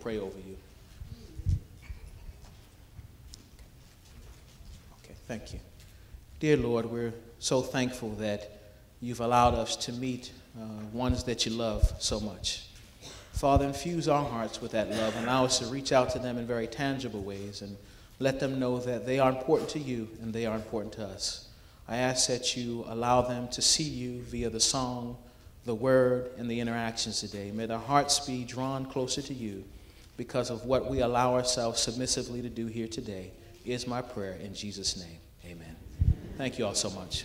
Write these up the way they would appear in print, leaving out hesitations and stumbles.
pray over you. Okay, thank you. Dear Lord, we're so thankful that you've allowed us to meet ones that you love so much. Father, infuse our hearts with that love and allow us to reach out to them in very tangible ways and let them know that they are important to you and they are important to us. I ask that you allow them to see you via the song, the word, and the interactions today. May their hearts be drawn closer to you because of what we allow ourselves submissively to do here today, is my prayer in Jesus' name. Amen. Thank you all so much.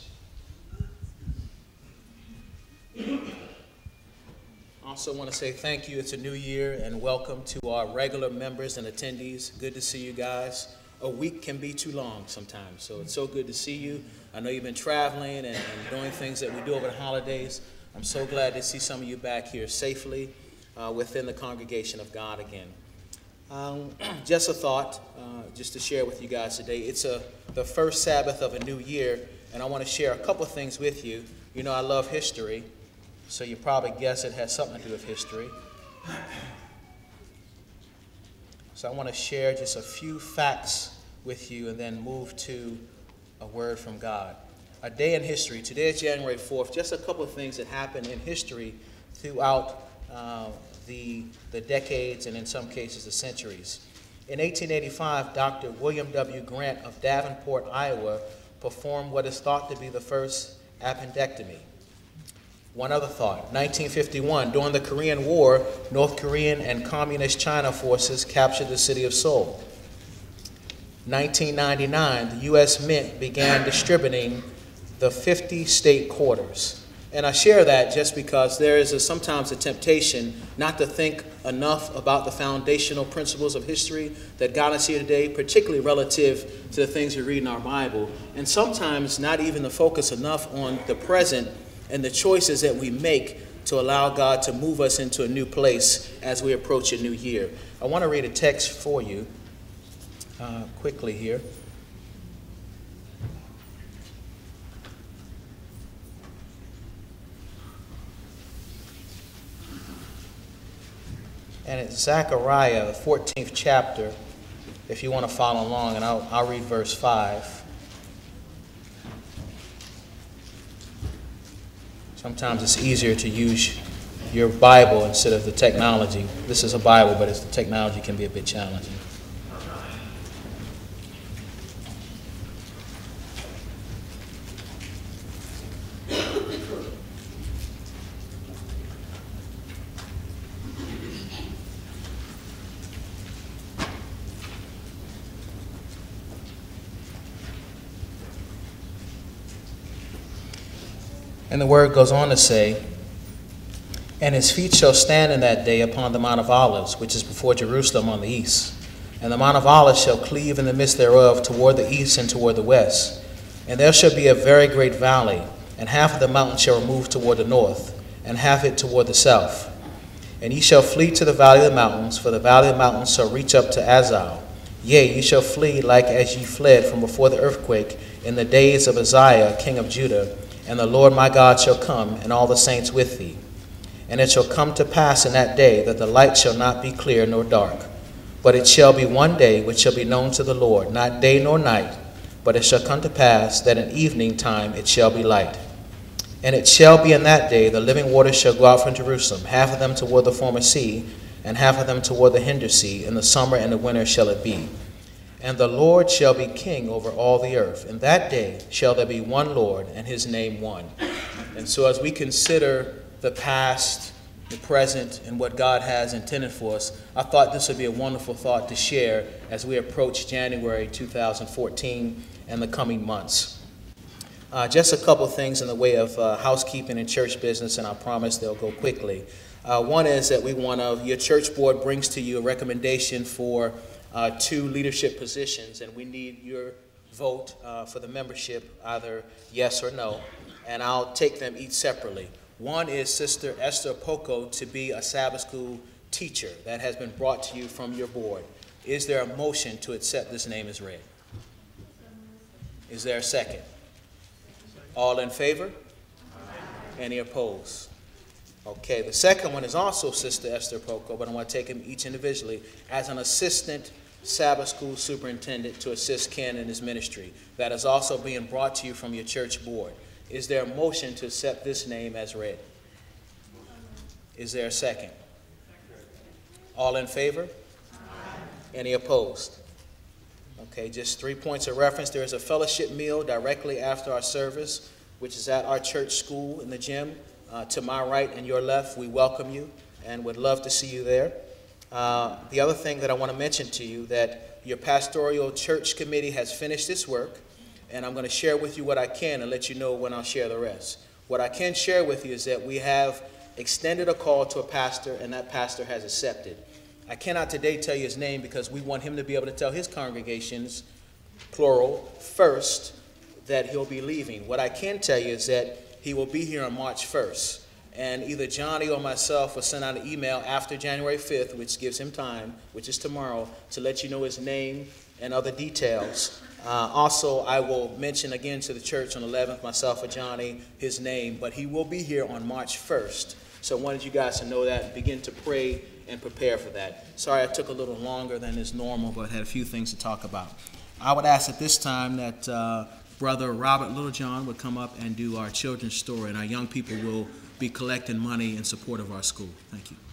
I also want to say thank you. It's a new year, and welcome to our regular members and attendees. Good to see you guys. A week can be too long sometimes, so it's so good to see you. I know you've been traveling and doing things that we do over the holidays. I'm so glad to see some of you back here safely within the congregation of God again. Just a thought, just to share with you guys today. It's the first Sabbath of a new year, and I want to share a couple things with you. You know I love history, so you probably guess it has something to do with history. So I want to share just a few facts with you and then move to a word from God. A day in history. Today is January 4th. Just a couple of things that happened in history throughout the decades and in some cases the centuries. In 1885, Dr. William W. Grant of Davenport, Iowa, performed what is thought to be the first appendectomy. One other thought, 1951, during the Korean War, North Korean and Communist China forces captured the city of Seoul. 1999, the U.S. Mint began distributing the 50 state quarters. And I share that just because there is sometimes a temptation not to think enough about the foundational principles of history that got us here today, particularly relative to the things we read in our Bible, and sometimes not even to focus enough on the present and the choices that we make to allow God to move us into a new place as we approach a new year. I want to read a text for you quickly here. And it's Zechariah, the 14th chapter, if you want to follow along, and I'll read verse 5. Sometimes it's easier to use your Bible instead of the technology. This is a Bible, but the technology can be a bit challenging. And the word goes on to say, and his feet shall stand in that day upon the Mount of Olives, which is before Jerusalem on the east. And the Mount of Olives shall cleave in the midst thereof toward the east and toward the west. And there shall be a very great valley, and half of the mountain shall remove toward the north, and half it toward the south. And ye shall flee to the valley of the mountains, for the valley of the mountains shall reach up to Azal. Yea, ye shall flee like as ye fled from before the earthquake in the days of Uzziah, king of Judah. And the Lord my God shall come, and all the saints with thee. And it shall come to pass in that day that the light shall not be clear nor dark. But it shall be one day which shall be known to the Lord, not day nor night. But it shall come to pass that in evening time it shall be light. And it shall be in that day the living waters shall go out from Jerusalem, half of them toward the former sea, and half of them toward the hinder sea. In the summer and the winter shall it be. And the Lord shall be king over all the earth. In that day shall there be one Lord, and his name one. And so as we consider the past, the present, and what God has intended for us, I thought this would be a wonderful thought to share as we approach January 2014 and the coming months. Just a couple things in the way of housekeeping and church business, and I promise they'll go quickly. One is that your church board brings to you a recommendation for 2 leadership positions, and we need your vote for the membership, either yes or no, and I'll take them each separately. One is Sister Esther Poco to be a Sabbath school teacher. That has been brought to you from your board. Is there a motion to accept this name as read? Is there a second? All in favor? Any opposed? Okay, the second one is also Sister Esther Poco, but I want to take them each individually as an assistant Sabbath school superintendent to assist Ken in his ministry. That is also being brought to you from your church board. Is there a motion to accept this name as read? Is there a second? All in favor? Any opposed? Okay, just 3 points of reference. There is a fellowship meal directly after our service, which is at our church school in the gym. To my right and your left, we welcome you and would love to see you there. The other thing that I want to mention to you, that your pastoral church committee has finished its work, and I'm going to share with you what I can and let you know when I'll share the rest. What I can share with you is that we have extended a call to a pastor, and that pastor has accepted. I cannot today tell you his name because we want him to be able to tell his congregations, plural, first, that he'll be leaving. What I can tell you is that he will be here on March 1st. And either Johnny or myself will send out an email after January 5th, which gives him time, which is tomorrow, to let you know his name and other details. Also, I will mention again to the church on the 11th, myself or Johnny, his name, but he will be here on March 1st. So I wanted you guys to know that and begin to pray and prepare for that. Sorry I took a little longer than is normal, but I had a few things to talk about. I would ask at this time that Brother Robert Littlejohn would come up and do our children's story, and our young people will be collecting money in support of our school. Thank you.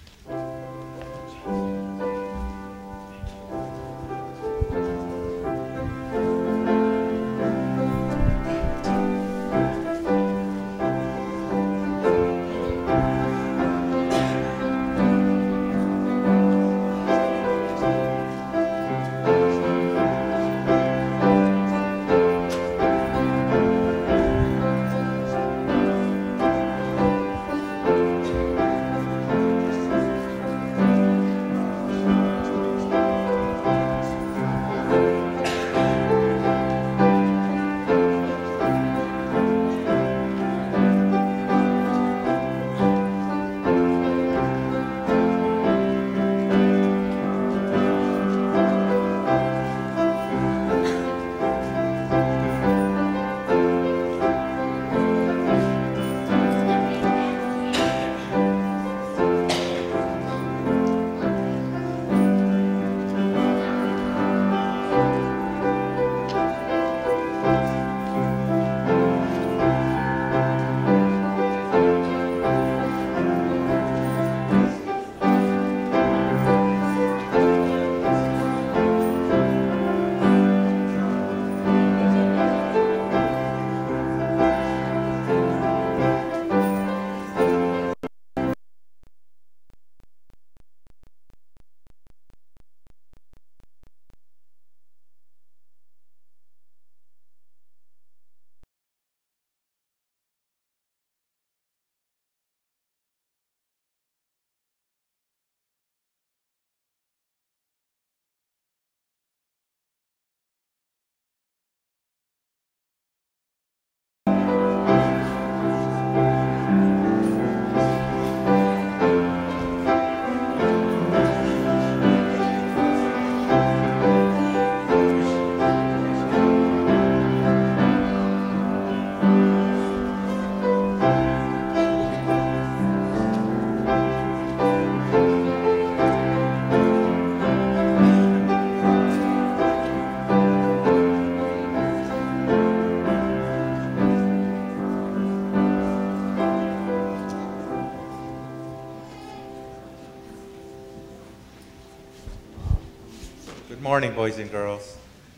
Good morning, boys and girls.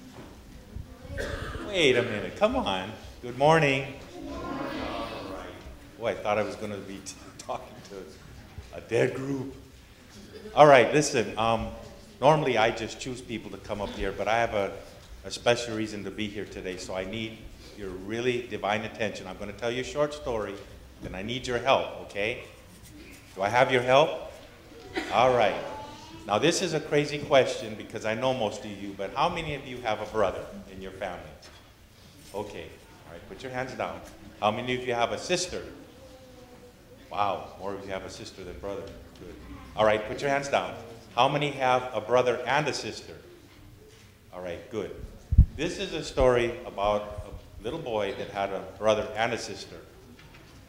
Wait a minute, come on. Good morning. All right. Boy, I thought I was going to be talking to a dead group. All right, listen, normally I just choose people to come up here, but I have a special reason to be here today, so I need your really divine attention. I'm going to tell you a short story, and I need your help, okay? Do I have your help? All right. Now, this is a crazy question because I know most of you, but how many of you have a brother in your family? Okay. All right, put your hands down. How many of you have a sister? Wow, more of you have a sister than brother. Good. All right, put your hands down. How many have a brother and a sister? All right, good. This is a story about a little boy that had a brother and a sister.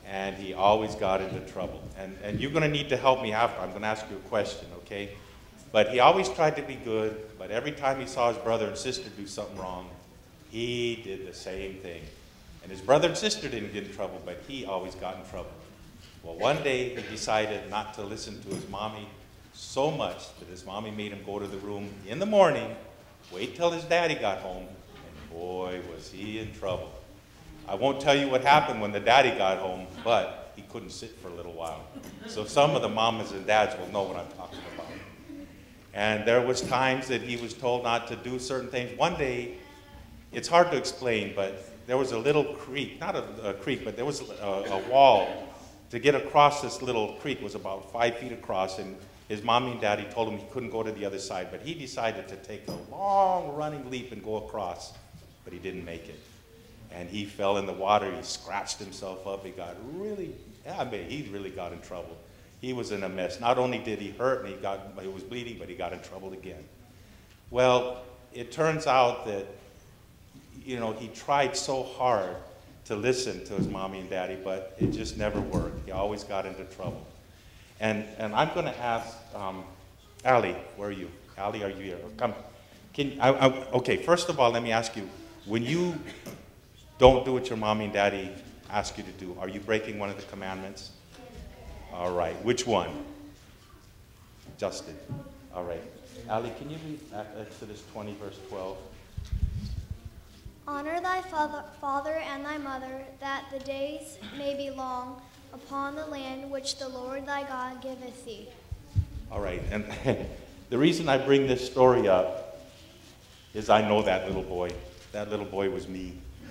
and he always got into trouble. And you're going to need to help me after. I'm going to ask you a question, okay? But he always tried to be good, but every time he saw his brother and sister do something wrong, he did the same thing. And his brother and sister didn't get in trouble, but he always got in trouble. Well, one day he decided not to listen to his mommy so much that his mommy made him go to the room in the morning, wait till his daddy got home, and boy, was he in trouble. I won't tell you what happened when the daddy got home, but he couldn't sit for a little while. So some of the mamas and dads will know what I'm talking about. And there was times that he was told not to do certain things. One day, it's hard to explain, but there was a little creek, not a creek, but there was a wall. To get across this little creek was about 5 feet across, and his mommy and daddy told him he couldn't go to the other side, but he decided to take a long running leap and go across, but he didn't make it. And he fell in the water, he scratched himself up, he really got in trouble. He was in a mess. Not only did he hurt and he was bleeding, but he got in trouble again. Well, it turns out that, you know, he tried so hard to listen to his mommy and daddy, but it just never worked. He always got into trouble. And I'm going to ask Allie, where are you? Allie, are you here? Come. Okay, first of all, let me ask you, when you don't do what your mommy and daddy ask you to do, are you breaking one of the commandments? All right, which one? Justin. All right. Allie, can you read Exodus 20, verse 12? Honor thy father and thy mother, that the days may be long upon the land which the Lord thy God giveth thee. All right, and the reason I bring this story up is I know that little boy. That little boy was me.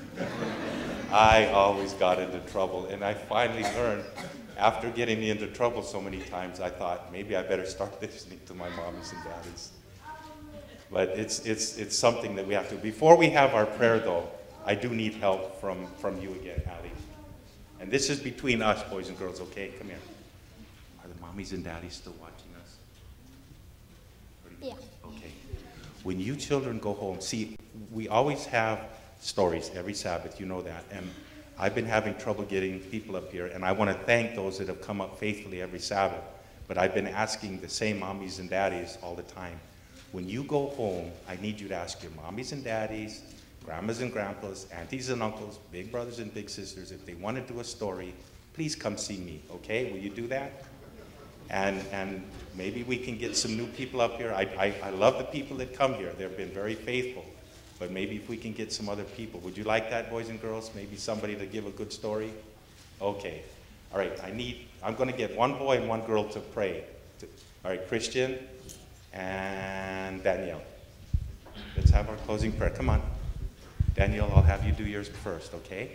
I always got into trouble, and I finally learned, after getting me into trouble so many times, I thought, maybe I better start listening to my mommies and daddies. But it's something that we have to. Before we have our prayer, though, I do need help from you again, Allie. And this is between us, boys and girls, okay? Come here. Are the mommies and daddies still watching us? Yeah. Okay. When you children go home, see, we always have stories every Sabbath, you know that. And I've been having trouble getting people up here, and I want to thank those that have come up faithfully every Sabbath. But I've been asking the same mommies and daddies all the time. When you go home, I need you to ask your mommies and daddies, grandmas and grandpas, aunties and uncles, big brothers and big sisters, if they want to do a story, please come see me, okay? Will you do that? And maybe we can get some new people up here. I love the people that come here. They've been very faithful. But maybe if we can get some other people. Would you like that, boys and girls? Maybe somebody to give a good story? Okay. All right, I'm going to get one boy and one girl to pray. All right, Christian and Danielle. Let's have our closing prayer. Come on. Danielle, I'll have you do yours first, okay?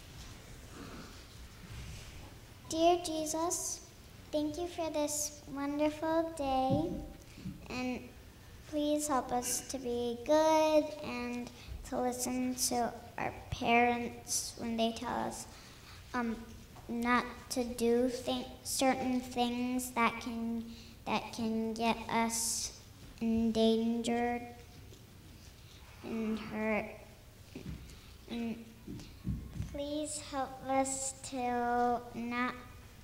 Dear Jesus, thank you for this wonderful day, and please help us to be good and to listen to our parents when they tell us not to do certain things that can get us endangered and hurt. And please help us to not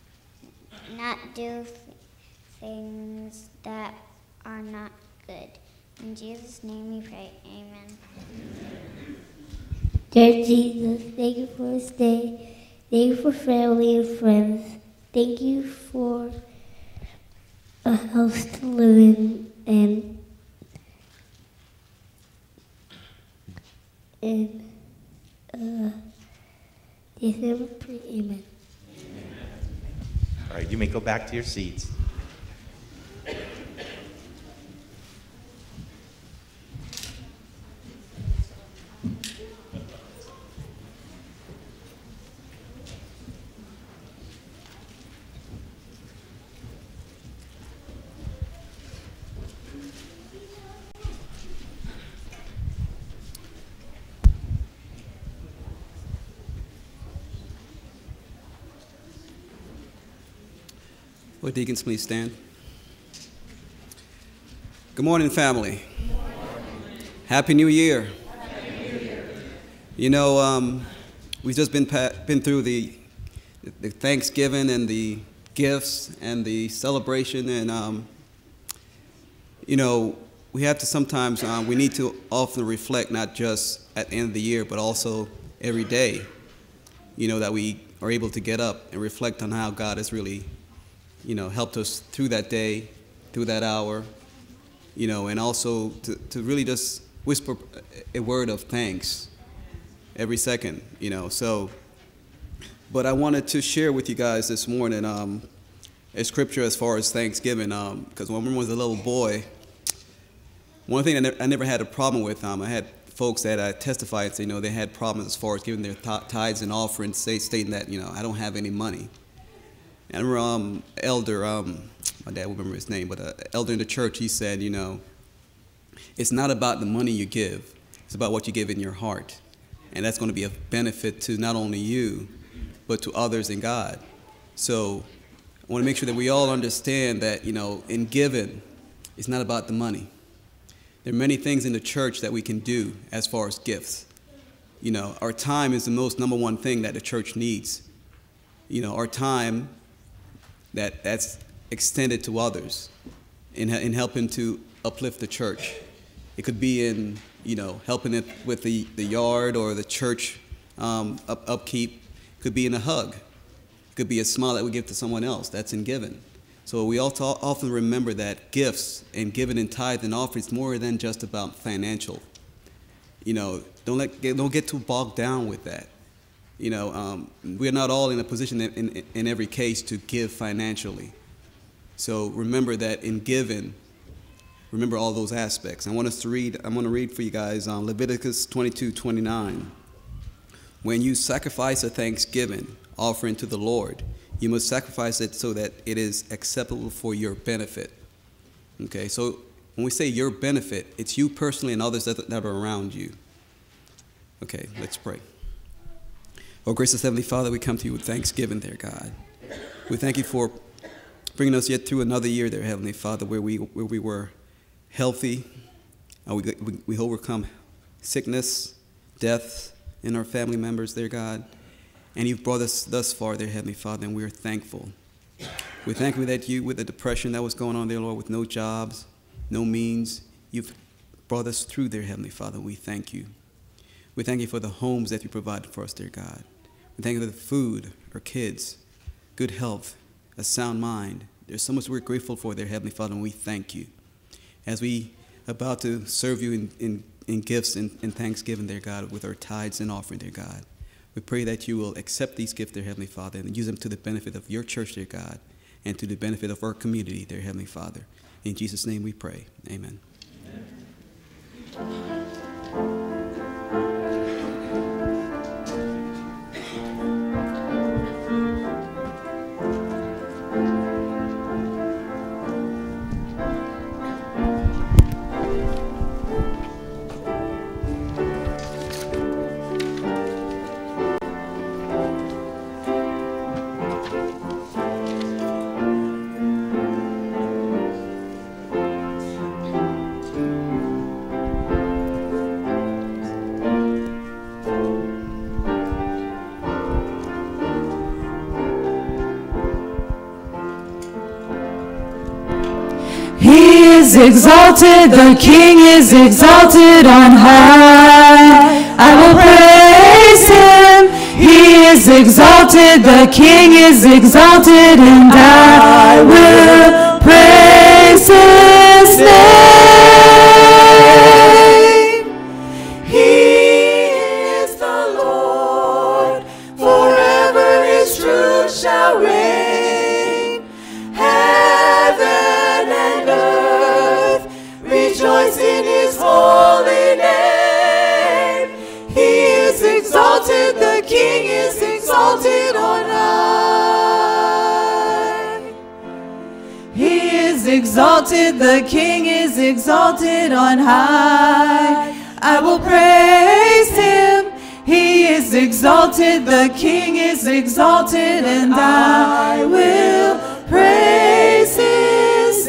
do things that are not good. In Jesus' name we pray, amen. Dear Jesus, thank you for this day. Thank you for family and friends. Thank you for a house to live in yes, I pray, amen. All right, you may go back to your seats. Will deacons please stand? Good morning, family. Good morning. Happy New Year. Happy New Year. You know, we've just been through the the Thanksgiving and the gifts and the celebration. And, you know, we have to sometimes, we need to often reflect not just at the end of the year, but also every day, you know, that we are able to get up and reflect on how God has really, you know, helped us through that day, through that hour, you know, and also to really just whisper a word of thanks every second, you know. So, but I wanted to share with you guys this morning a scripture as far as Thanksgiving, because when I was a little boy, one thing I never had a problem with, I had folks that testified, you know, they had problems as far as giving their tithes and offerings, stating that, you know, I don't have any money. And I remember elder, my dad will remember his name, but elder in the church, he said, you know, it's not about the money you give, it's about what you give in your heart. And that's going to be a benefit to not only you, but to others in God. So I want to make sure that we all understand that, you know, in giving, it's not about the money. There are many things in the church that we can do as far as gifts. You know, our time is the most number one thing that the church needs. You know, our time that's extended to others in helping to uplift the church. It could be in, you know, helping it with the yard or the church upkeep. It could be in a hug. It could be a smile that we give to someone else. That's in giving. So we also often remember that gifts and giving in tithe and offering is more than just about financial. You know, don't get too bogged down with that. You know, we're not all in a position in every case to give financially. So remember that in giving, remember all those aspects. I'm going to read for you guys Leviticus 22:29. When you sacrifice a thanksgiving offering to the Lord, you must sacrifice it so that it is acceptable for your benefit. Okay, so when we say your benefit, it's you personally and others that are around you. Okay, let's pray. Oh, gracious Heavenly Father, we come to you with thanksgiving, dear God. We thank you for bringing us yet through another year, dear Heavenly Father, where we were healthy. We overcome sickness, death in our family members, dear God. And you've brought us thus far, dear Heavenly Father, and we are thankful. We thank you that you, with the depression that was going on there, Lord, with no jobs, no means, you've brought us through, dear Heavenly Father. We thank you. We thank you for the homes that you provided for us, dear God. We thank you for the food, our kids, good health, a sound mind. There's so much we're grateful for, dear Heavenly Father, and we thank you. As we are about to serve you in gifts and thanksgiving, dear God, with our tithes and offering, dear God, we pray that you will accept these gifts, dear Heavenly Father, and use them to the benefit of your church, dear God, and to the benefit of our community, dear Heavenly Father. In Jesus' name we pray. Amen. Amen. Exalted, the King is exalted on high. I will praise him. He is exalted, the King is exalted, and I will praise his name. He is the Lord, forever his truth shall reign. Heaven and earth rejoice in his holy name. He is exalted, the King is exalted on high. He is exalted, the King is exalted on high. I will praise him. He is exalted, the King is exalted, and I will praise his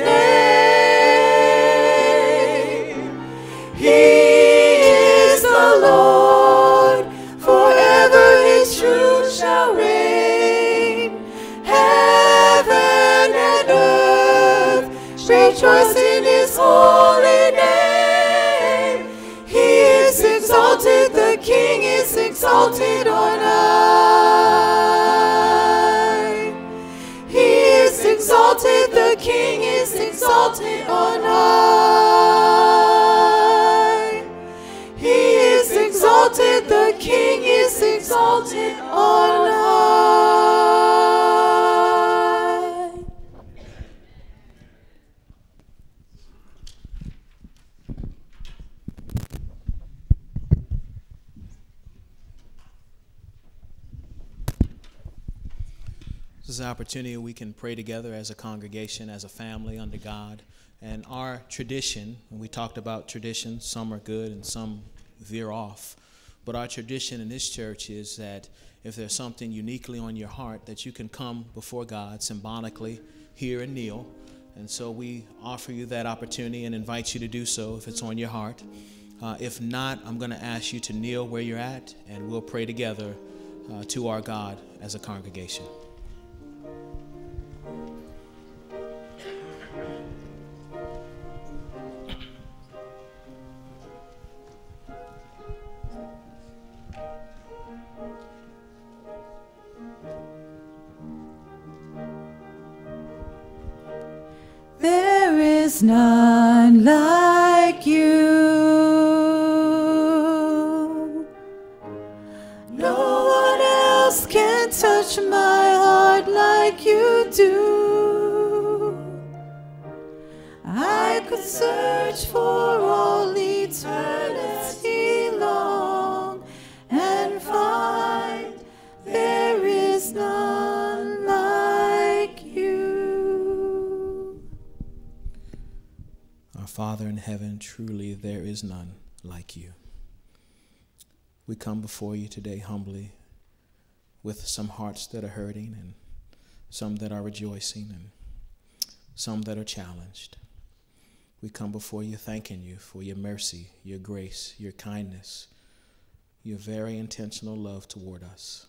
name. He is the Lord, forever his truth shall reign. exalted on high. He is exalted, the King is exalted on high. He is exalted, the King is exalted on high. This is an opportunity we can pray together as a congregation, as a family under God. And our tradition, and we talked about traditions, some are good and some veer off. But our tradition in this church is that if there's something uniquely on your heart, that you can come before God symbolically here and kneel. And so we offer you that opportunity and invite you to do so if it's on your heart. If not, I'm going to ask you to kneel where you're at, and we'll pray together to our God as a congregation. There is none like you. No one else can touch my heart like you do. I could search for all eternity long and find there is none like you. Our Father in heaven, truly there is none like you. We come before you today humbly with some hearts that are hurting and some that are rejoicing and some that are challenged. We come before you thanking you for your mercy, your grace, your kindness, your very intentional love toward us.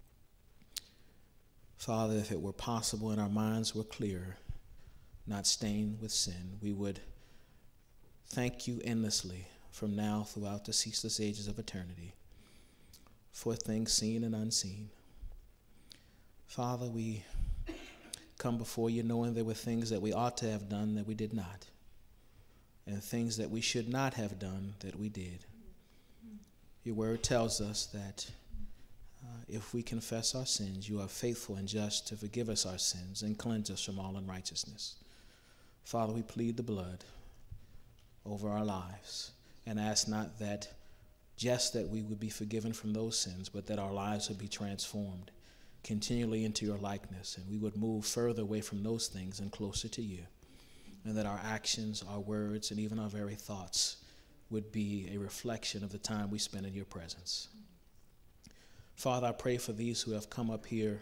Father, if it were possible and our minds were clear, not stained with sin, we would thank you endlessly from now throughout the ceaseless ages of eternity for things seen and unseen. Father, we come before you knowing there were things that we ought to have done that we did not, and things that we should not have done that we did. Your word tells us that if we confess our sins, you are faithful and just to forgive us our sins and cleanse us from all unrighteousness. Father, we plead the blood over our lives and ask not that just that we would be forgiven from those sins, but that our lives would be transformed continually into your likeness, and we would move further away from those things and closer to you, and that our actions, our words, and even our very thoughts would be a reflection of the time we spend in your presence. Father, I pray for these who have come up here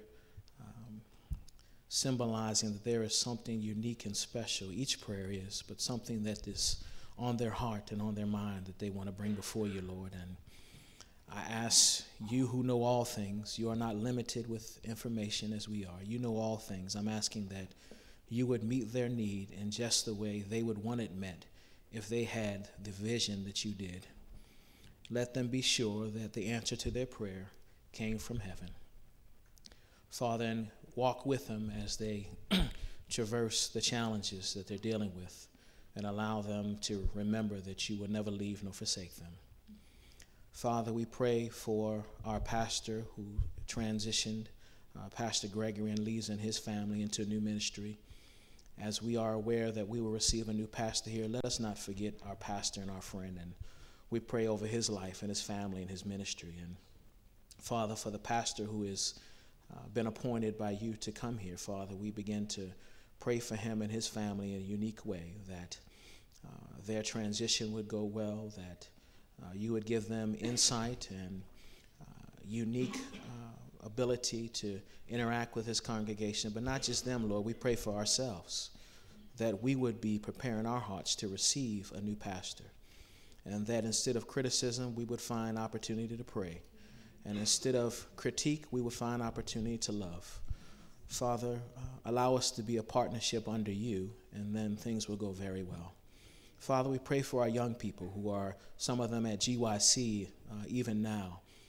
symbolizing that there is something unique and special. Each prayer is, but something that is on their heart and on their mind that they want to bring before you, Lord. And I ask you who know all things, you are not limited with information as we are. You know all things. I'm asking that you would meet their need in just the way they would want it met if they had the vision that you did. Let them be sure that the answer to their prayer came from heaven. Father, and walk with them as they traverse the challenges that they're dealing with, and allow them to remember that you will never leave nor forsake them. Father, we pray for our pastor who transitioned, Pastor Gregory, and leads and his family into a new ministry. As we are aware that we will receive a new pastor here, let us not forget our pastor and our friend, and we pray over his life and his family and his ministry. And Father, for the pastor who has been appointed by you to come here, Father, we begin to pray for him and his family in a unique way, that their transition would go well, that you would give them insight and unique ability to interact with his congregation. But not just them, Lord, we pray for ourselves, that we would be preparing our hearts to receive a new pastor, and that instead of criticism, we would find opportunity to pray, and instead of critique, we would find opportunity to love. Father, allow us to be a partnership under you, and then things will go very well. Father, we pray for our young people who are, some of them at GYC even now.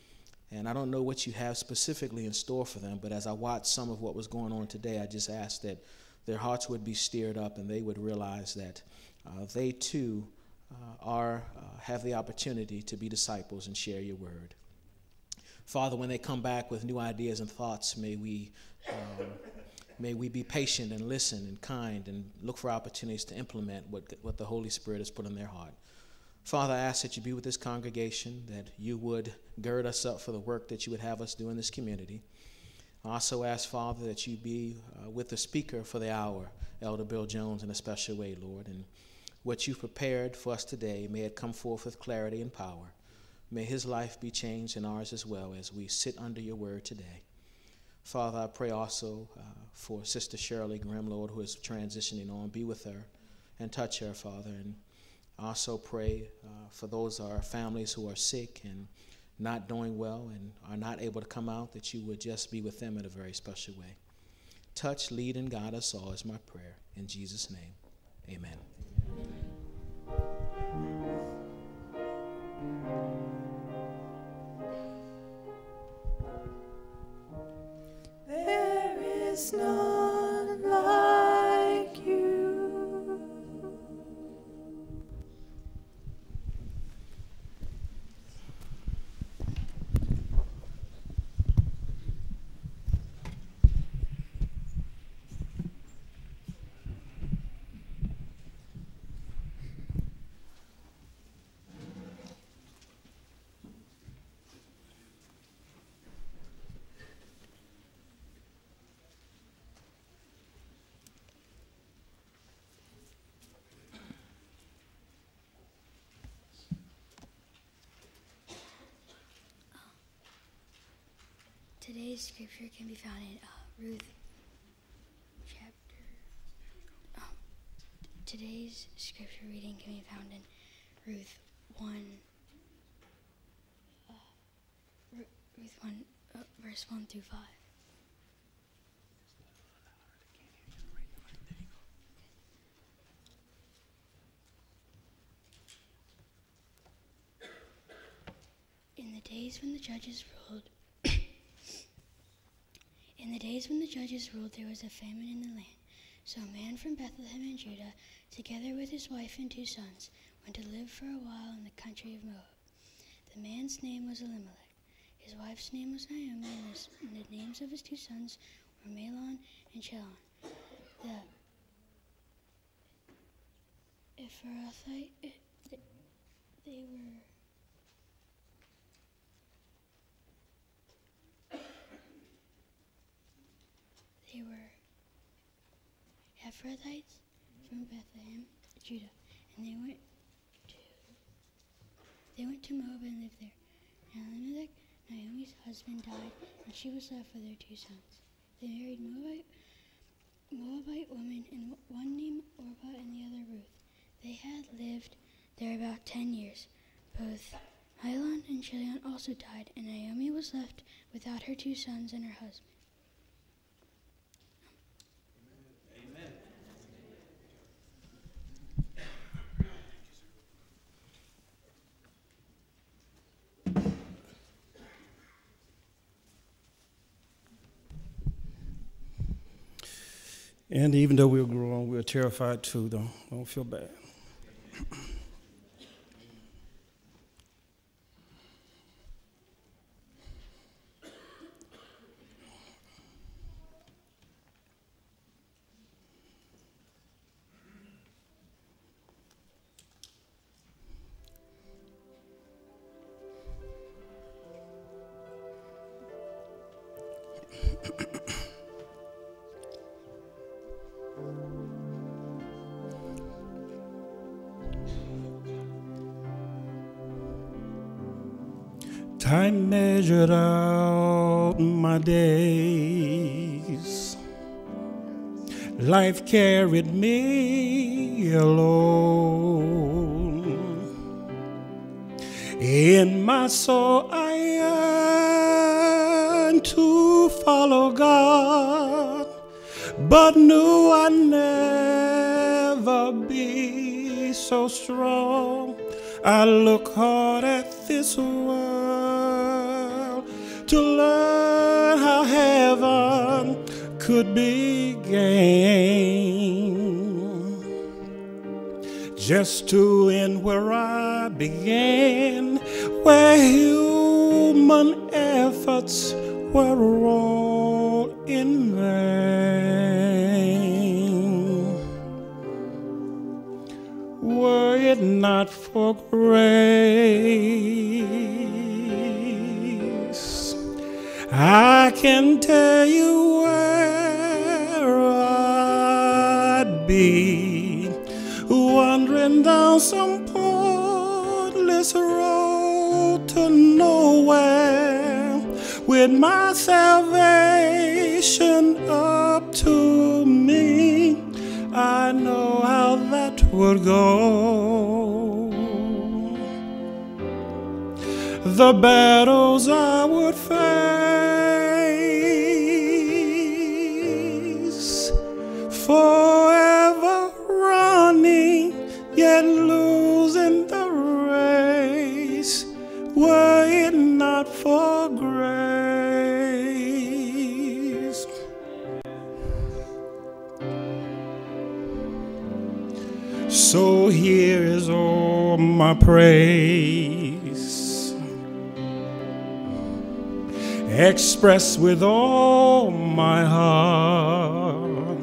And I don't know what you have specifically in store for them, but as I watched some of what was going on today, I just asked that their hearts would be stirred up and they would realize that they too have the opportunity to be disciples and share your word. Father, when they come back with new ideas and thoughts, may we be patient and listen and kind and look for opportunities to implement what the Holy Spirit has put in their heart. Father, I ask that you be with this congregation, that you would gird us up for the work that you would have us do in this community. I also ask, Father, that you be with the speaker for the hour, Elder Bill Jones, in a special way, Lord. And what you've prepared for us today, may it come forth with clarity and power. May his life be changed and ours as well as we sit under your word today. Father, I pray also for Sister Shirley Grimm, Lord, who is transitioning on. Be with her and touch her, Father. And I also pray for those of our families who are sick and not doing well and are not able to come out, that you would just be with them in a very special way. Touch, lead, and guide us all is my prayer. In Jesus' name, amen. There is none like you. Today's scripture can be found in Ruth chapter. Today's scripture reading can be found in Ruth 1. Ruth 1, verse 1 through 5. In the days when the judges ruled, there was a famine in the land. So a man from Bethlehem in Judah, together with his wife and 2 sons, went to live for a while in the country of Moab. The man's name was Elimelech. His wife's name was Naomi, and the names of his 2 sons were Mahlon and Chilion. The Ephrathite, they were Ephrathites from Bethlehem, Judah, and they went to Moab and lived there. Now Elimelech, Naomi's husband, died, and she was left with her 2 sons. They married Moabite women, and one named Orpah and the other Ruth. They had lived there about 10 years. Both Mahlon and Chilion also died, and Naomi was left without her 2 sons and her husband. And even though we're grown, we're terrified too, though. Don't feel bad. Time measured out my days. Life carried me alone. In my soul I yearned to follow God, but knew I'd never be so strong. I look hard at this world to learn how heaven could be gained, just to end where I began, where human efforts were all in vain. Were it not for grace, I can tell you where I'd be, wandering down some pointless road to nowhere, with my salvation up to me. I know how that would go. The battles I would face, forever running, yet losing the race, were it not for grace. So here is all my praise, expressed with all my heart,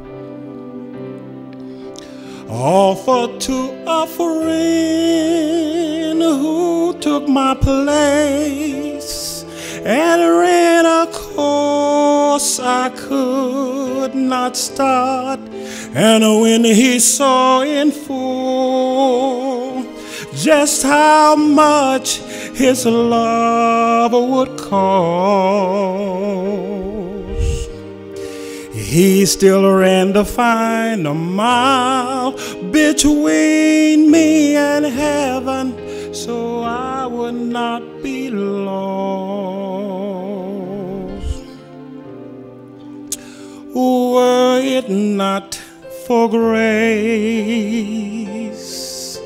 offered to a friend who took my place and ran a course I could not start. And when he saw in full just how much his love would cost, he still ran to find a mile between me and heaven, so I would not be lost. Were it not for grace,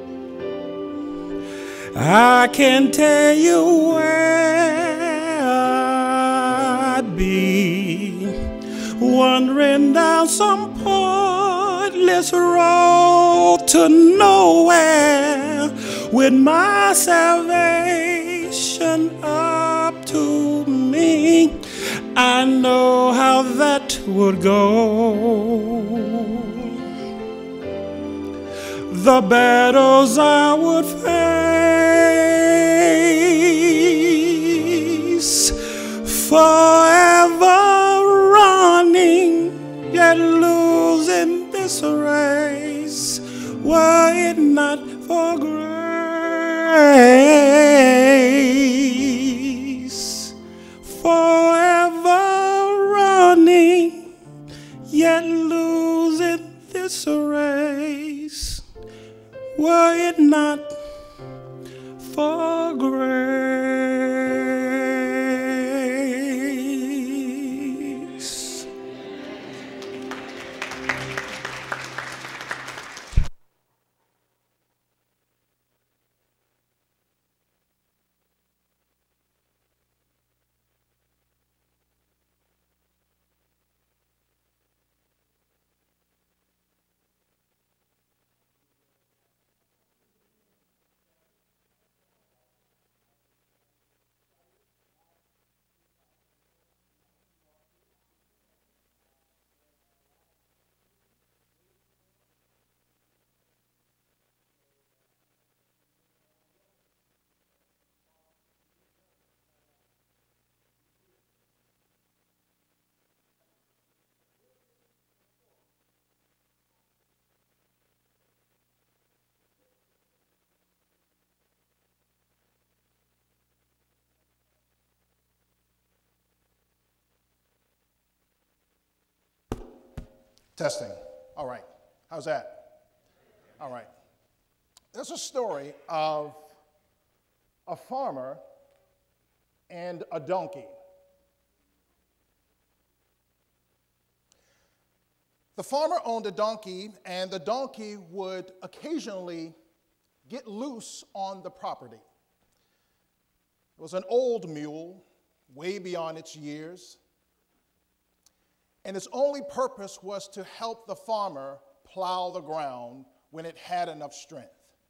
I can tell you where I'd be, wandering down some pointless road to nowhere, with my salvation up to me. I know how that would go. The battles I would face, forever running, yet losing this race, were it not for grace. Forever running, yet losing this race, were it not for grace. Testing. All right. How's that? All right. There's a story of a farmer and a donkey. The farmer owned a donkey, and the donkey would occasionally get loose on the property. It was an old mule, way beyond its years, and its only purpose was to help the farmer plow the ground when it had enough strength.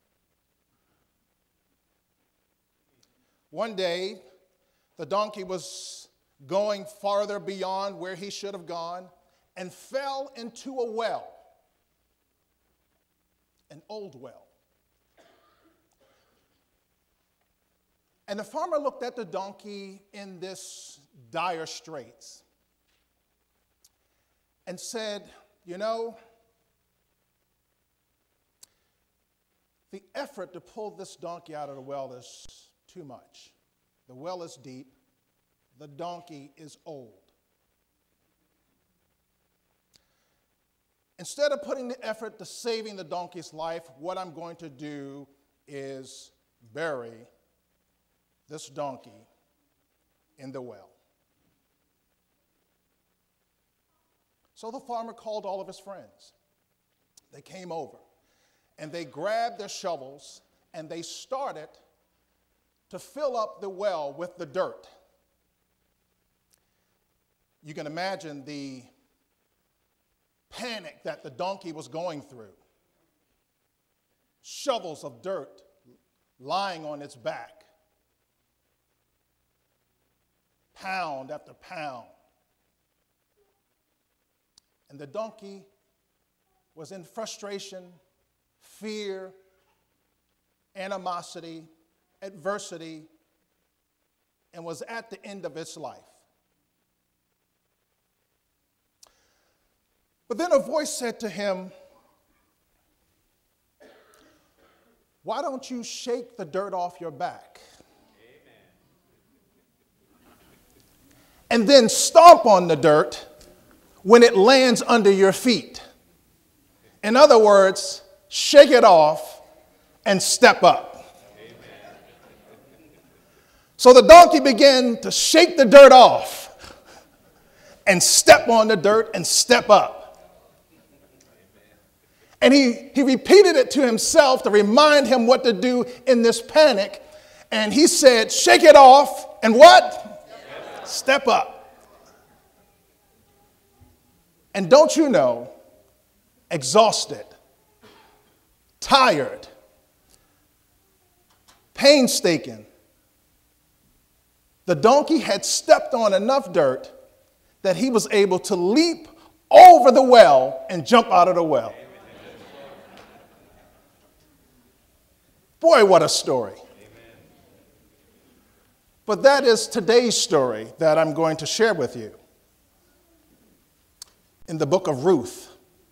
One day, the donkey was going farther beyond where he should have gone and fell into a well, an old well. And the farmer looked at the donkey in this dire straits and said, you know, the effort to pull this donkey out of the well is too much. The well is deep. The donkey is old. Instead of putting the effort to saving the donkey's life, what I'm going to do is bury this donkey in the well. So the farmer called all of his friends. They came over, and they grabbed their shovels, and they started to fill up the well with the dirt. You can imagine the panic that the donkey was going through. Shovels of dirt lying on its back. Pound after pound. And the donkey was in frustration, fear, animosity, adversity, and was at the end of its life. But then a voice said to him, why don't you shake the dirt off your back? Amen. And then stomp on the dirt when it lands under your feet. In other words, shake it off and step up. Amen. So the donkey began to shake the dirt off and step on the dirt and step up. And he repeated it to himself to remind him what to do in this panic. And he said, shake it off and what? Step up. And don't you know, exhausted, tired, painstaking, the donkey had stepped on enough dirt that he was able to leap over the well and jump out of the well. Boy, what a story. Amen. But that is today's story that I'm going to share with you. In the book of Ruth.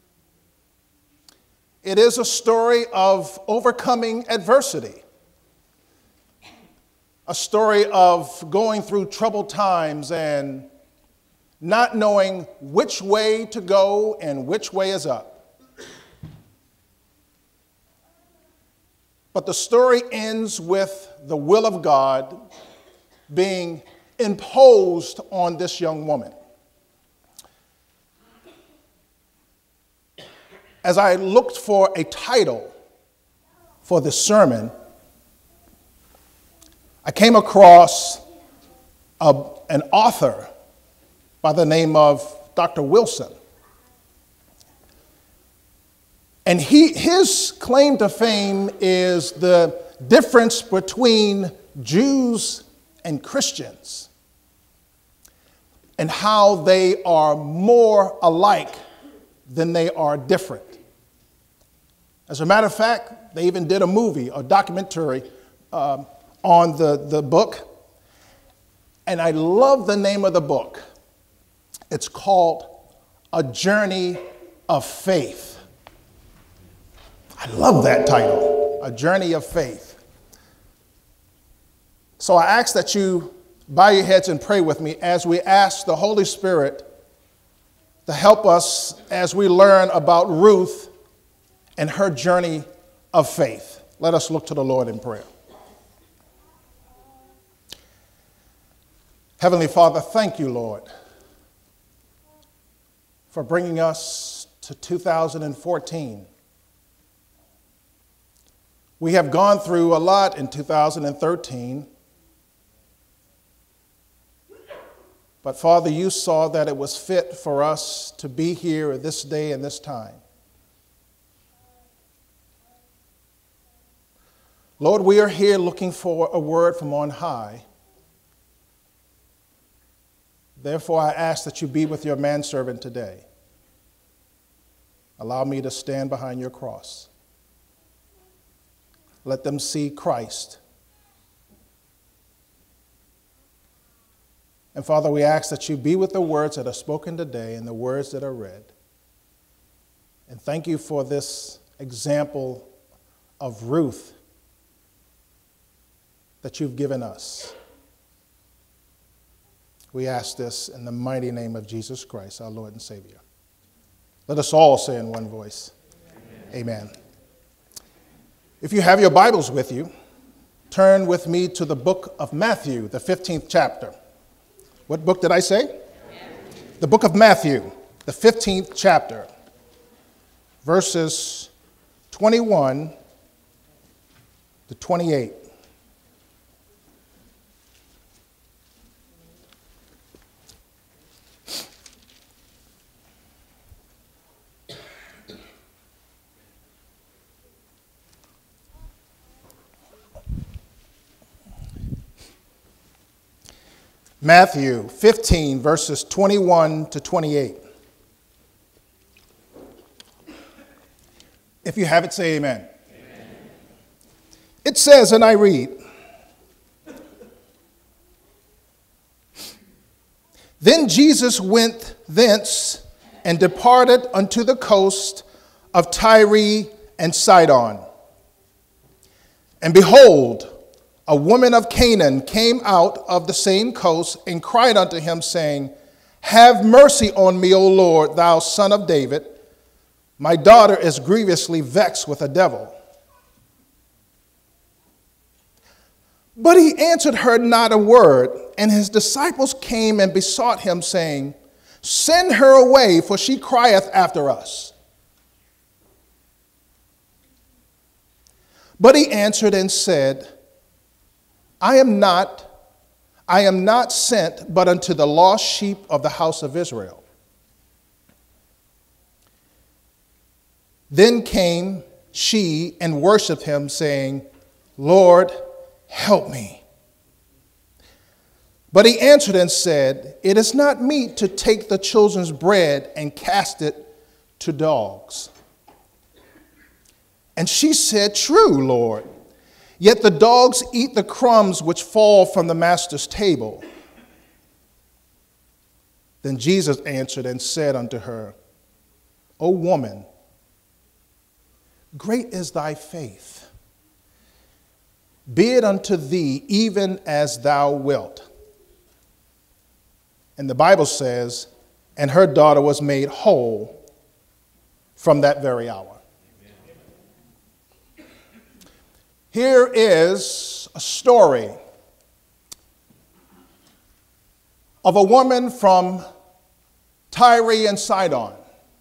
It is a story of overcoming adversity. A story of going through troubled times and not knowing which way to go and which way is up. But the story ends with the will of God being imposed on this young woman. As I looked for a title for this sermon, I came across an author by the name of Dr. Wilson. And his claim to fame is the difference between Jews and Christians and how they are more alike than they are different. As a matter of fact, they even did a movie, a documentary on the book. And I love the name of the book. It's called A Journey of Faith. I love that title, A Journey of Faith. So I ask that you bow your heads and pray with me as we ask the Holy Spirit to help us as we learn about Ruth and her journey of faith. Let us look to the Lord in prayer. Heavenly Father, thank you, Lord, for bringing us to 2014. We have gone through a lot in 2013. But Father, you saw that it was fit for us to be here at this day and this time. Lord, we are here looking for a word from on high. Therefore, I ask that you be with your manservant today. Allow me to stand behind your cross. Let them see Christ. And Father, we ask that you be with the words that are spoken today and the words that are read. And thank you for this example of Ruth that you've given us. We ask this in the mighty name of Jesus Christ, our Lord and Savior. Let us all say in one voice, Amen. Amen. If you have your Bibles with you, turn with me to the book of Matthew, the 15th chapter. What book did I say? Matthew. The book of Matthew, the 15th chapter, verses 21 to 28. Matthew 15, verses 21 to 28. If you have it, say amen. Amen. It says, and I read, Then Jesus went thence and departed unto the coast of Tyre and Sidon. And behold, a woman of Canaan came out of the same coast and cried unto him, saying, Have mercy on me, O Lord, thou son of David. My daughter is grievously vexed with a devil. But he answered her not a word, and his disciples came and besought him, saying, Send her away, for she crieth after us. But he answered and said, I am not sent but unto the lost sheep of the house of Israel. Then came she and worshipped him, saying, Lord, help me. But he answered and said, It is not meet to take the children's bread and cast it to dogs. And she said, True, Lord. Yet the dogs eat the crumbs which fall from the master's table. Then Jesus answered and said unto her, O woman, great is thy faith. Be it unto thee even as thou wilt. And the Bible says, and her daughter was made whole from that very hour. Here is a story of a woman from Tyre and Sidon.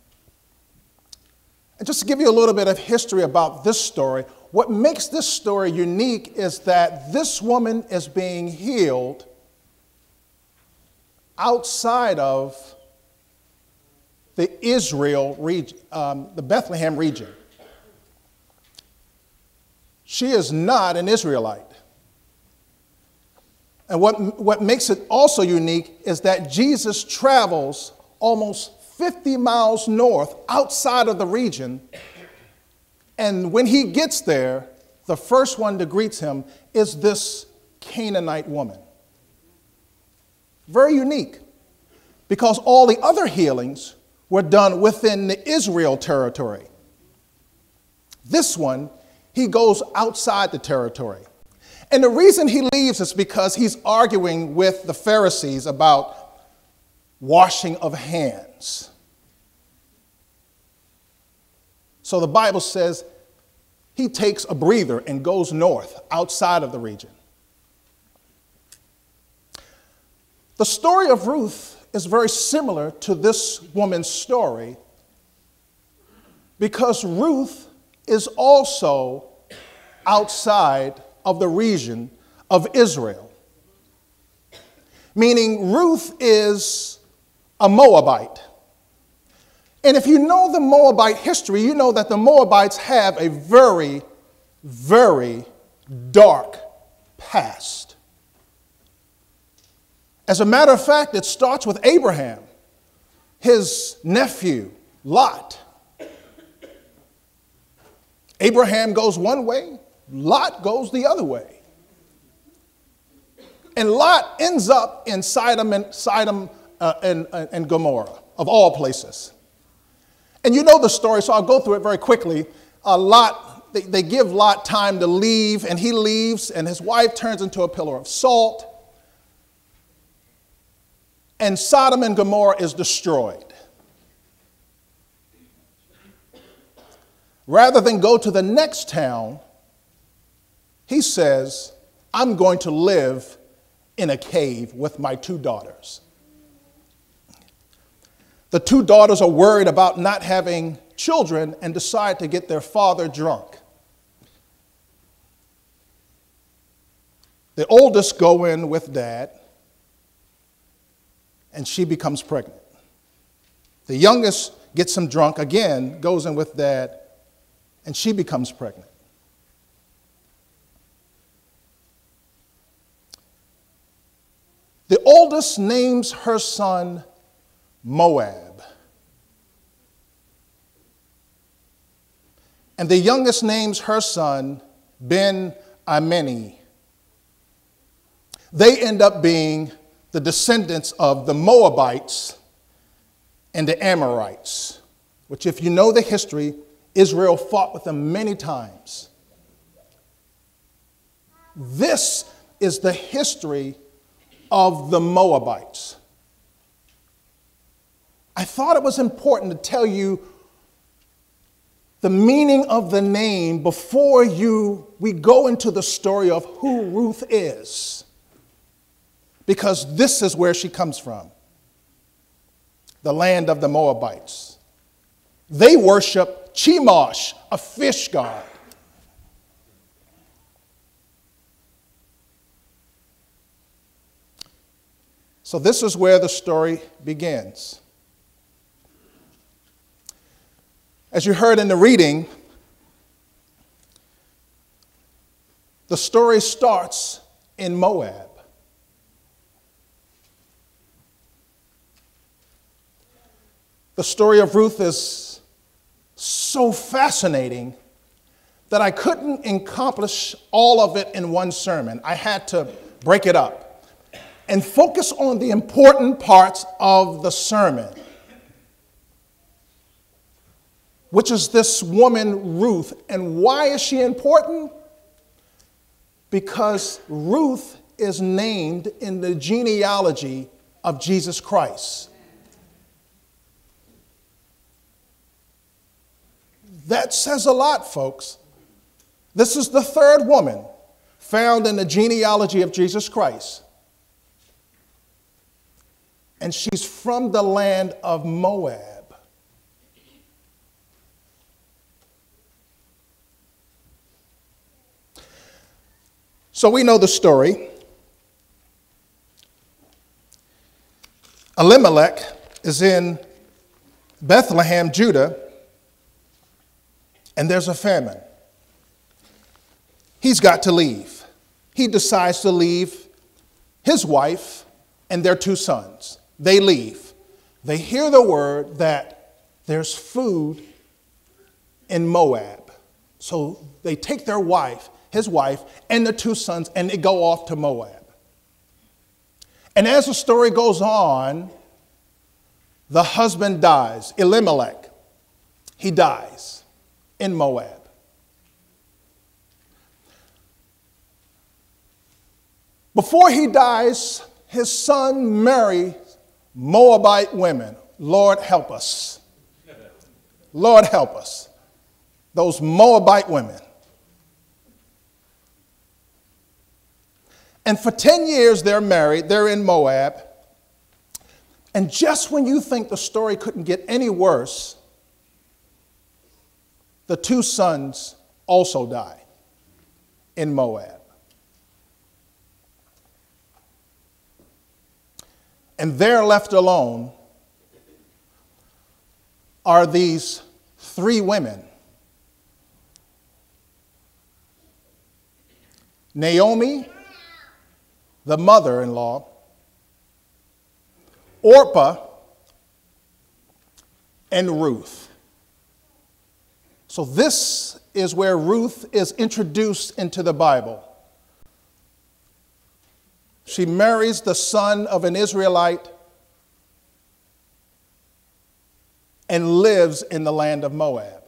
And just to give you a little bit of history about this story, what makes this story unique is that this woman is being healed outside of the Israel region, the Bethlehem region. She is not an Israelite. And what makes it also unique is that Jesus travels almost 50 miles north outside of the region. And when he gets there, the first one to greet him is this Canaanite woman. Very unique, because all the other healings were done within the Israel territory. This one, he goes outside the territory. And the reason he leaves is because he's arguing with the Pharisees about washing of hands. So the Bible says he takes a breather and goes north outside of the region. The story of Ruth is very similar to this woman's story because Ruth is also outside of the region of Israel. meaning Ruth is a Moabite. And if you know the Moabite history, you know that the Moabites have a very, very dark past. As a matter of fact, it starts with Abraham, his nephew, Lot. Abraham goes one way, Lot goes the other way. And Lot ends up in Sodom and Gomorrah, of all places. And you know the story, so I'll go through it very quickly. They give Lot time to leave, and he leaves, and his wife turns into a pillar of salt. And Sodom and Gomorrah is destroyed. Rather than go to the next town, he says, I'm going to live in a cave with my 2 daughters. The 2 daughters are worried about not having children and decide to get their father drunk. The oldest go in with dad, and she becomes pregnant. The youngest gets him drunk again, goes in with dad, and she becomes pregnant. The oldest names her son Moab. And the youngest names her son Ben-Ammi. They end up being the descendants of the Moabites and the Amorites, which, if you know the history, Israel fought with them many times. This is the history of the Moabites. I thought it was important to tell you the meaning of the name before we go into the story of who Ruth is, because this is where she comes from, the land of the Moabites. They worship Chemosh, a fish god. So this is where the story begins. As you heard in the reading, the story starts in Moab. The story of Ruth is so fascinating that I couldn't accomplish all of it in one sermon. I had to break it up and focus on the important parts of the sermon, which is this woman, Ruth. And why is she important? Because Ruth is named in the genealogy of Jesus Christ. That says a lot, folks. This is the 3rd woman found in the genealogy of Jesus Christ. And she's from the land of Moab. So we know the story. Elimelech is in Bethlehem, Judah, and there's a famine. He's got to leave. He decides to leave his wife and their 2 sons. They leave. They hear the word that there's food in Moab. So they take their wife, his wife, and the 2 sons, and they go off to Moab. And as the story goes on, the husband dies, Elimelech. He dies in Moab. Before he dies, his son marries Moabite women. Lord help us. Lord help us. Those Moabite women. And for 10 years they're married. They're in Moab. And just when you think the story couldn't get any worse, the 2 sons also die in Moab. And there left alone are these three women. Naomi, the mother-in-law, Orpah, and Ruth. So this is where Ruth is introduced into the Bible. She marries the son of an Israelite and lives in the land of Moab.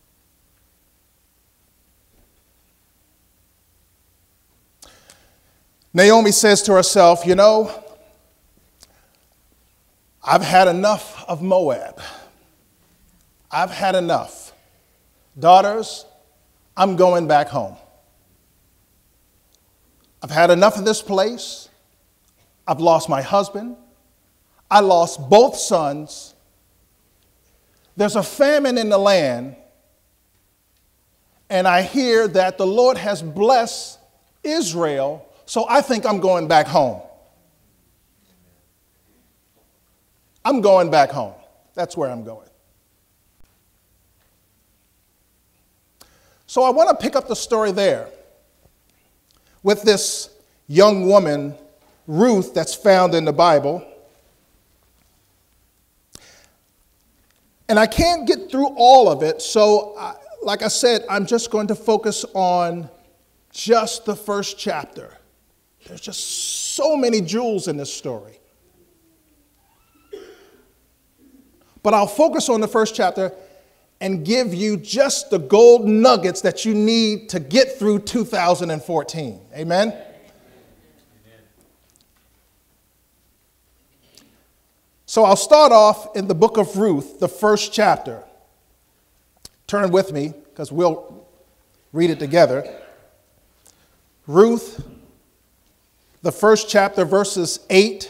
Naomi says to herself, you know, I've had enough of Moab. I've had enough. Daughters, I'm going back home. I've had enough of this place. I've lost my husband. I lost both sons. There's a famine in the land, and I hear that the Lord has blessed Israel, so I think I'm going back home. I'm going back home. That's where I'm going. So I want to pick up the story there with this young woman, Ruth, that's found in the Bible. And I can't get through all of it, so like I said, I'm just going to focus on just the first chapter. There's just so many jewels in this story. But I'll focus on the first chapter and give you just the gold nuggets that you need to get through 2014. Amen? So I'll start off in the book of Ruth, the first chapter. Turn with me, because we'll read it together. Ruth, the first chapter, verses 8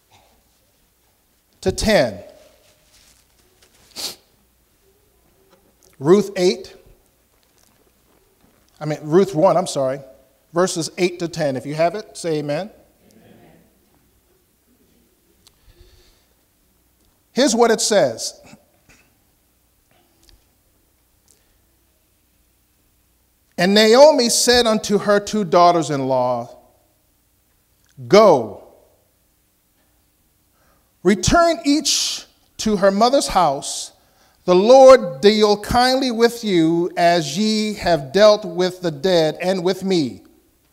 to 10. Ruth 1, verses 8 to 10. If you have it, say amen. Amen. Here's what it says. And Naomi said unto her two daughters-in-law, Go, return each to her mother's house. The Lord deal kindly with you as ye have dealt with the dead and with me.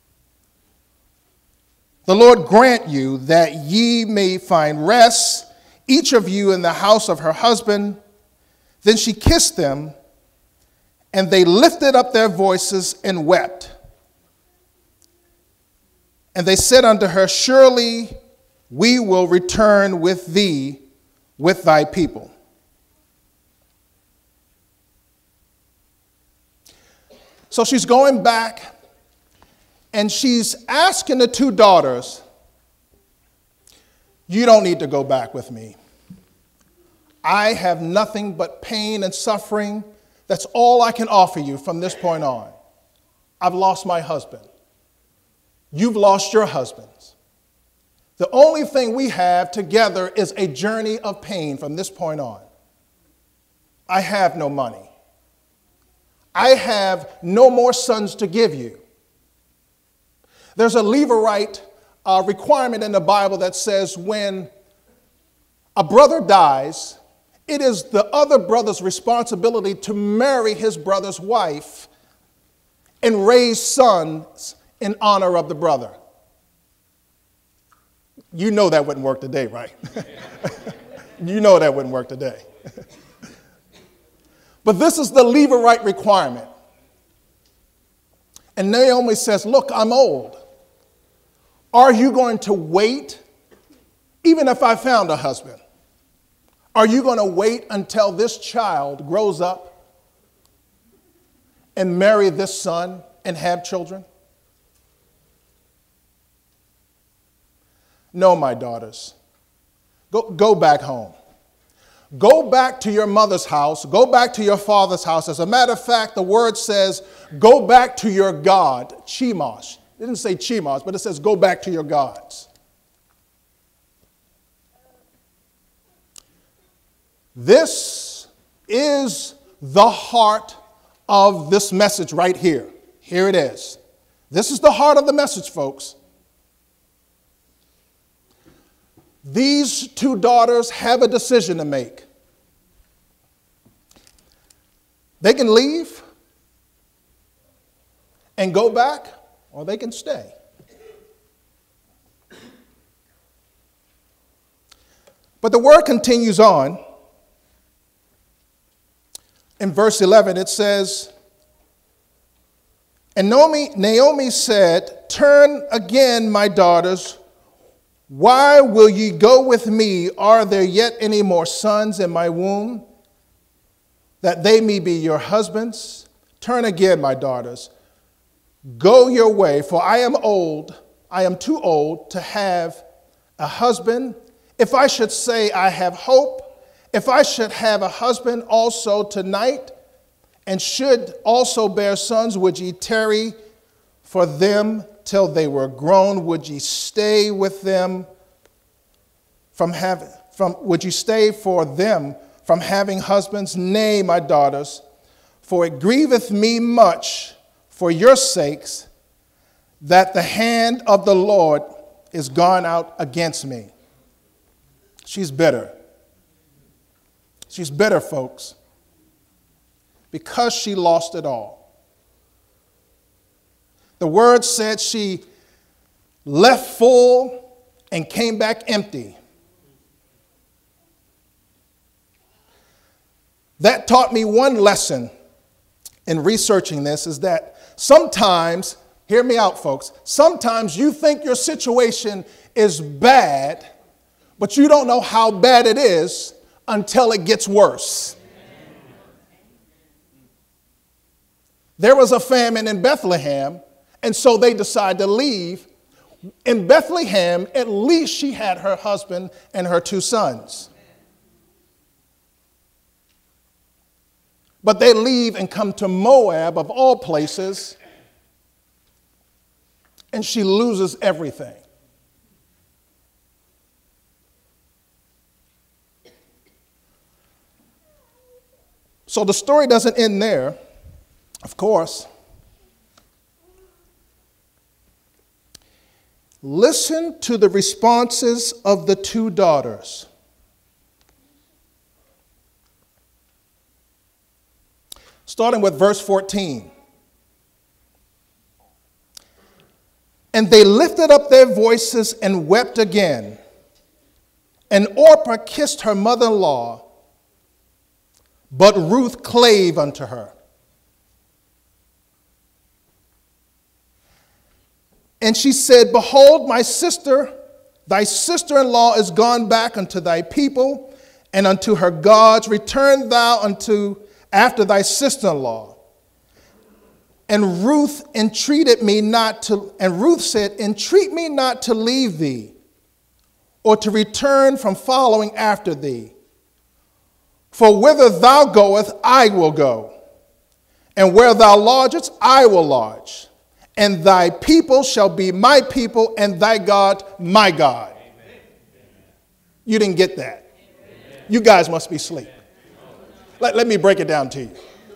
The Lord grant you that ye may find rest, each of you in the house of her husband. Then she kissed them, and they lifted up their voices and wept. And they said unto her, Surely we will return with thee, with thy people. So she's going back, and she's asking the two daughters, you don't need to go back with me. I have nothing but pain and suffering. That's all I can offer you from this point on. I've lost my husband. You've lost your husbands. The only thing we have together is a journey of pain from this point on. I have no money. I have no more sons to give you. There's a Levirate requirement in the Bible that says when a brother dies, it is the other brother's responsibility to marry his brother's wife and raise sons in honor of the brother. You know that wouldn't work today, right? You know that wouldn't work today. But this is the Levirate requirement. And Naomi says, look, I'm old. Are you going to wait, even if I found a husband? Are you going to wait until this child grows up and marry this son and have children? No, my daughters. Go back home. Go back to your mother's house. Go back to your father's house. As a matter of fact, the word says, go back to your God, Chemosh. It didn't say Chemosh, but it says go back to your gods. This is the heart of this message right here. Here it is. This is the heart of the message, folks. These two daughters have a decision to make. They can leave and go back, or they can stay. But the word continues on. In verse 11, it says, and Naomi said, turn again, my daughters. Why will ye go with me? Are there yet any more sons in my womb, that they may be your husbands? Turn again, my daughters. Go your way, for I am old. I am too old to have a husband. If I should say I have hope, if I should have a husband also tonight, and should also bear sons, would ye tarry for them till they were grown? Would ye stay with them would ye stay for them from having husbands? Nay, my daughters, for it grieveth me much for your sakes that the hand of the Lord is gone out against me. She's bitter. She's bitter, folks, because she lost it all. The word said she left full and came back empty. That taught me one lesson in researching this, is that sometimes, hear me out, folks, sometimes you think your situation is bad, but you don't know how bad it is until it gets worse. There was a famine in Bethlehem, and so they decided to leave. In Bethlehem, at least she had her husband and her two sons. But they leave and come to Moab, of all places, and she loses everything. So the story doesn't end there, of course. Listen to the responses of the two daughters. Starting with verse 14. And they lifted up their voices and wept again. And Orpah kissed her mother-in-law, but Ruth clave unto her. And she said, behold, my sister, thy sister-in-law is gone back unto thy people and unto her gods. Return thou after thy sister-in-law. And Ruth said, entreat me not to leave thee, or to return from following after thee. For whither thou goest, I will go, and where thou lodgest, I will lodge. And thy people shall be my people, and thy God my God. Amen. You didn't get that. Amen. You guys must be asleep. Let me break it down to you.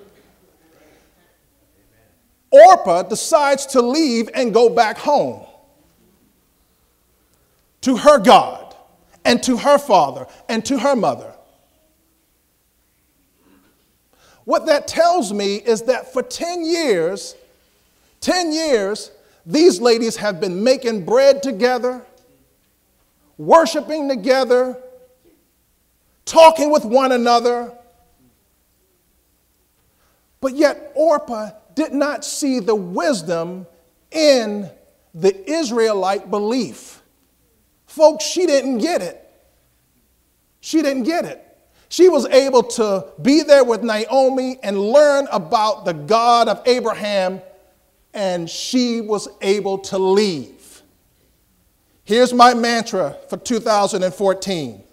Orpah decides to leave and go back home to her God and to her father and to her mother. What that tells me is that for 10 years, these ladies have been making bread together, worshiping together, talking with one another. But yet Orpah did not see the wisdom in the Israelite belief. Folks, she didn't get it. She didn't get it. She was able to be there with Naomi and learn about the God of Abraham, and she was able to leave. Here's my mantra for 2014.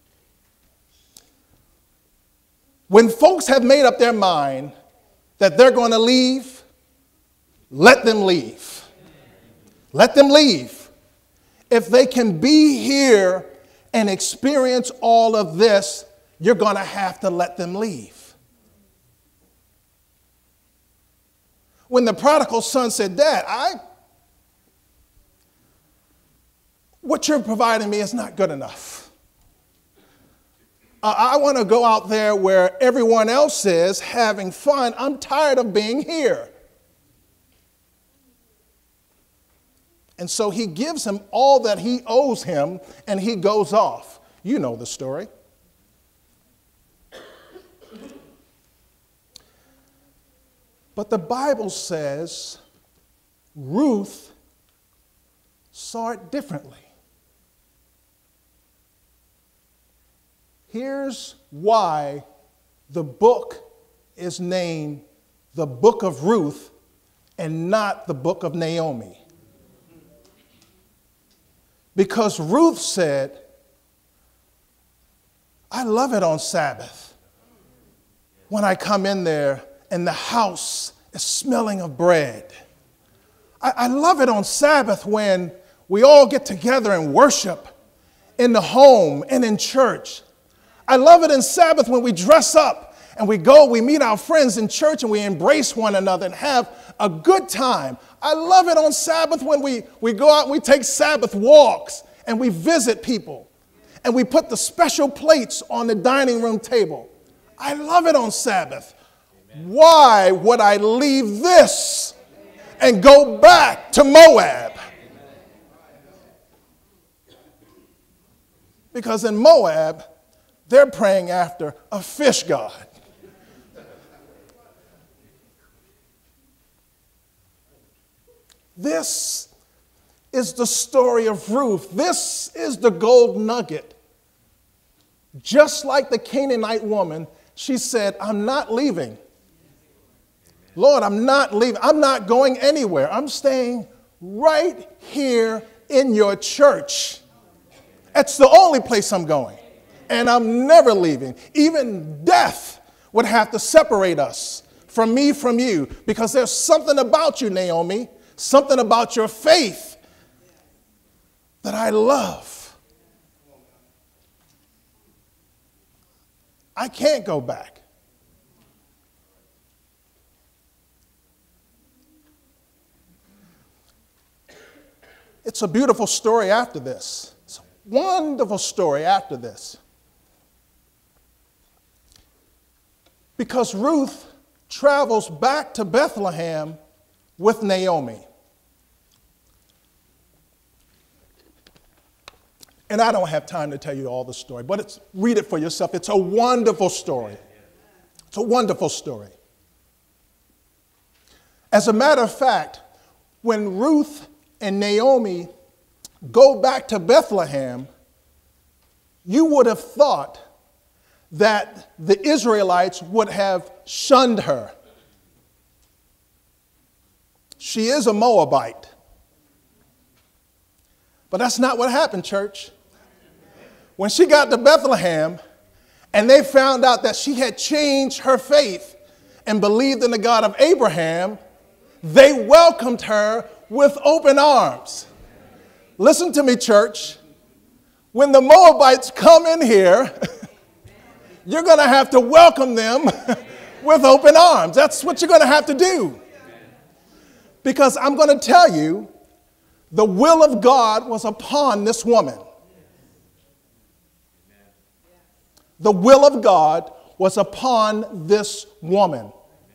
When folks have made up their mind that they're going to leave, let them leave. Let them leave. If they can be here and experience all of this, you're going to have to let them leave. When the prodigal son said, Dad, what you're providing me is not good enough. I want to go out there where everyone else is having fun. I'm tired of being here. And so he gives him all that he owes him, and he goes off. You know the story. But the Bible says Ruth saw it differently. Here's why the book is named the Book of Ruth and not the Book of Naomi. Because Ruth said, I love it on Sabbath when I come in there and the house is smelling of bread. I love it on Sabbath when we all get together and worship in the home and in church. I love it in Sabbath when we dress up and we meet our friends in church and we embrace one another and have a good time. I love it on Sabbath when we go out and we take Sabbath walks and we visit people and we put the special plates on the dining room table. I love it on Sabbath. Amen. Why would I leave this and go back to Moab? Because in Moab, they're praying after a fish god. This is the story of Ruth. This is the gold nugget. Just like the Canaanite woman, she said, I'm not leaving. Lord, I'm not leaving. I'm not going anywhere. I'm staying right here in your church. That's the only place I'm going. And I'm never leaving. Even death would have to separate us from me, from you, because there's something about you, Naomi, something about your faith that I love. I can't go back. It's a beautiful story after this. It's a wonderful story after this. Because Ruth travels back to Bethlehem with Naomi. And I don't have time to tell you all the story, but read it for yourself. It's a wonderful story. It's a wonderful story. As a matter of fact, when Ruth and Naomi go back to Bethlehem, you would have thought that the Israelites would have shunned her. She is a Moabite. But that's not what happened, church. When she got to Bethlehem and they found out that she had changed her faith and believed in the God of Abraham, they welcomed her with open arms. Listen to me, church. When the Moabites come in here, you're going to have to welcome them with open arms. That's what you're going to have to do. Because I'm going to tell you, the will of God was upon this woman. The will of God was upon this woman.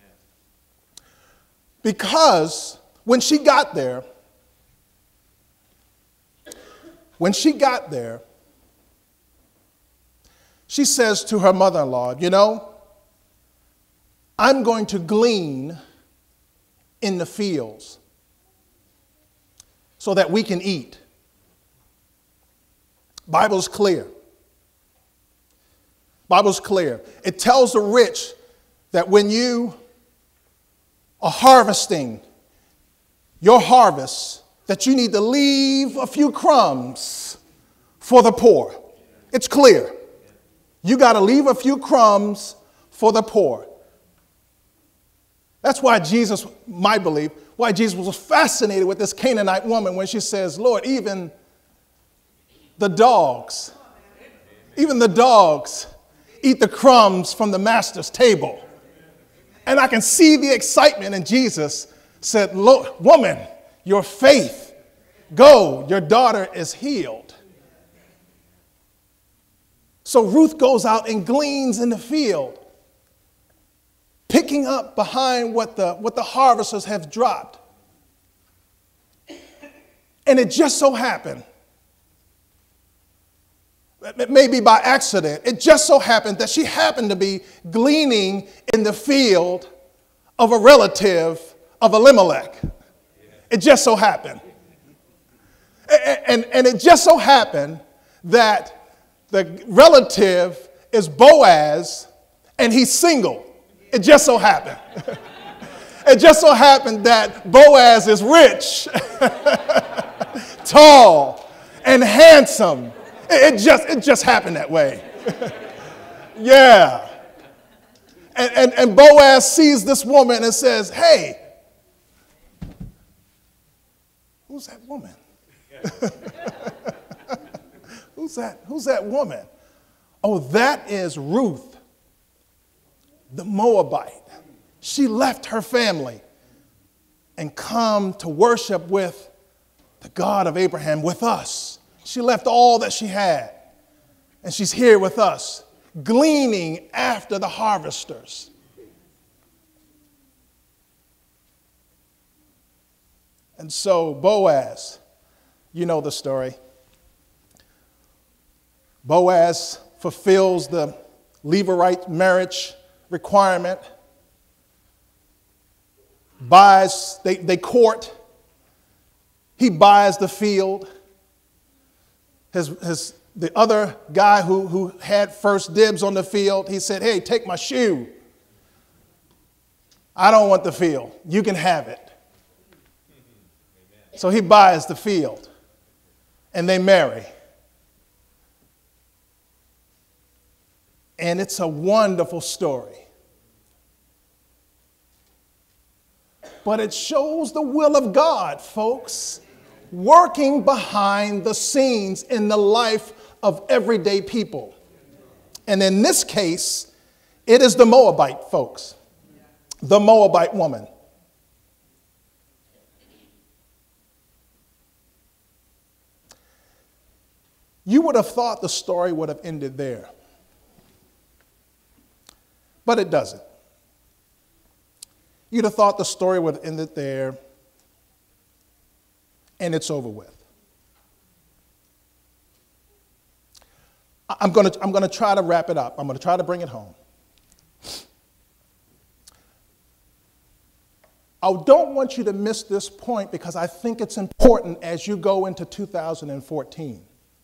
Because when she got there, she says to her mother-in-law, you know, I'm going to glean in the fields so that we can eat. Bible's clear. Bible's clear. It tells the rich that when you are harvesting your harvest, that you need to leave a few crumbs for the poor. It's clear. You got to leave a few crumbs for the poor. That's why Jesus, my belief, why Jesus was fascinated with this Canaanite woman when she says, Lord, even the dogs eat the crumbs from the master's table. And I can see the excitement, and Jesus said, "Look, woman, your faith, go, your daughter is healed." So Ruth goes out and gleans in the field, picking up behind what the harvesters have dropped. And it just so happened, maybe by accident, it just so happened that she happened to be gleaning in the field of a relative of Elimelech. It just so happened. And it just so happened that the relative is Boaz and he's single. It just so happened. It just so happened that Boaz is rich, tall, and handsome. It just happened that way. Yeah. And Boaz sees this woman and says, "Hey, who's that woman? Who's that woman? Oh, that is Ruth, the Moabite. She left her family and come to worship with the God of Abraham with us. She left all that she had, and she's here with us, gleaning after the harvesters." And so Boaz, you know the story. Boaz fulfills the Levirate marriage requirement. They court. He buys the field. The other guy who had first dibs on the field, he said, "Hey, take my shoe. I don't want the field. You can have it." So he buys the field, and they marry. And it's a wonderful story. But it shows the will of God, folks, working behind the scenes in the life of everyday people. And in this case, it is the Moabite folks, the Moabite woman. You would have thought the story would have ended there. But it doesn't. You'd have thought the story would have ended there and it's over with. I'm going to try to wrap it up. I'm going to try to bring it home. I don't want you to miss this point because I think it's important as you go into 2014.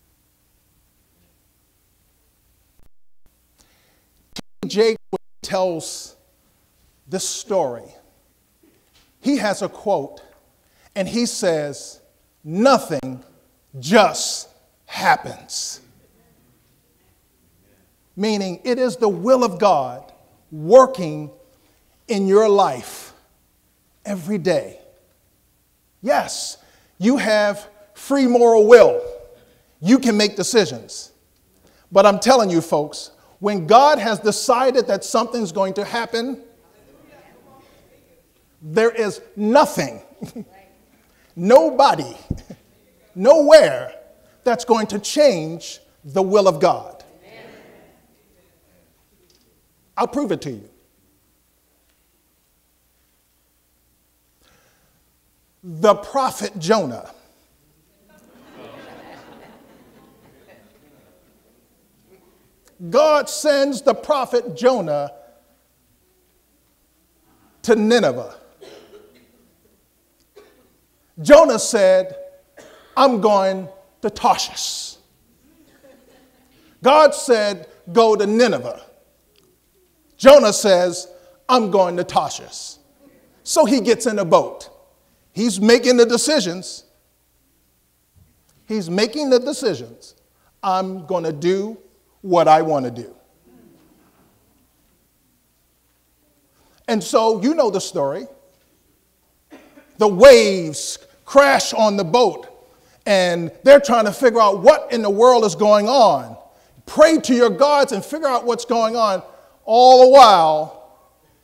Jake tells this story. He has a quote, and he says, "Nothing just happens." Meaning it is the will of God working in your life every day. Yes, you have free moral will. You can make decisions. But I'm telling you, folks, when God has decided that something's going to happen, there is nothing, nobody, nowhere that's going to change the will of God. I'll prove it to you. The prophet Jonah. God sends the prophet Jonah to Nineveh. Jonah said, "I'm going to Tarshish." God said, "Go to Nineveh." Jonah says, "I'm going to Tarshish." So he gets in a boat. He's making the decisions. He's making the decisions. I'm going to do what I want to do. And so you know the story. The waves crash on the boat, and they're trying to figure out what in the world is going on. pray to your gods and figure out what's going on. All the while,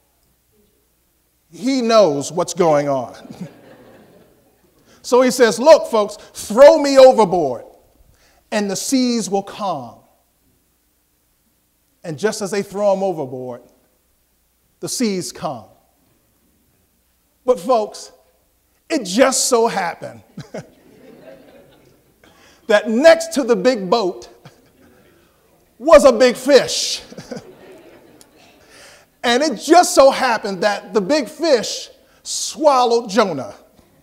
he knows what's going on. So he says, look, folks, throw me overboard and the seas will calm. And just as they throw him overboard, the seas calm. But folks, it just so happened that next to the big boat was a big fish. And it just so happened that the big fish swallowed Jonah.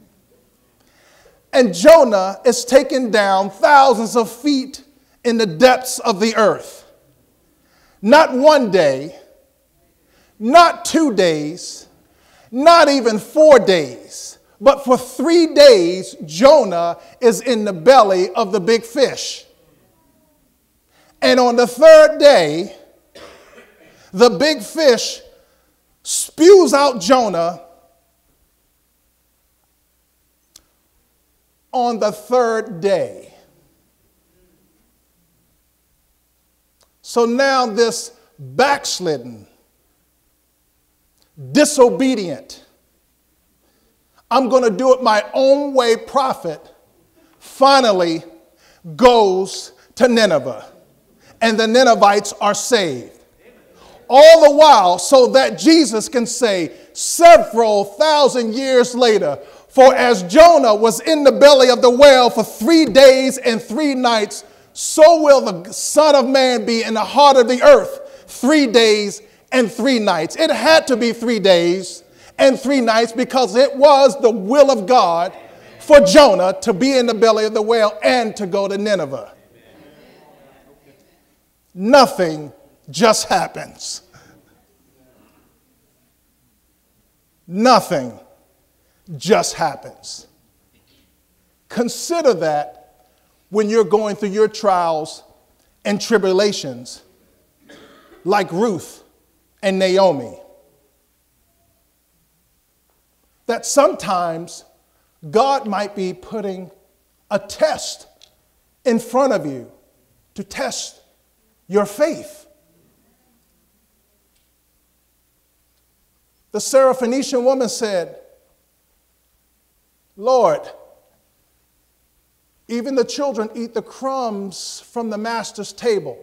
And Jonah is taken down thousands of feet in the depths of the earth. Not one day, not 2 days, not even 4 days, but for 3 days, Jonah is in the belly of the big fish. And on the 3rd day, the big fish spews out Jonah on the 3rd day. So now this backslidden, disobedient, I'm going to do it my own way prophet finally goes to Nineveh. And the Ninevites are saved. All the while so that Jesus can say several thousand years later, for as Jonah was in the belly of the whale for 3 days and 3 nights, so will the Son of Man be in the heart of the earth 3 days and 3 nights. It had to be 3 days and 3 nights because it was the will of God for Jonah to be in the belly of the whale and to go to Nineveh. Nothing just happens. Nothing just happens. Consider that when you're going through your trials and tribulations, like Ruth and Naomi, that sometimes God might be putting a test in front of you to test your faith. The Syrophoenician woman said, Lord, even the children eat the crumbs from the master's table.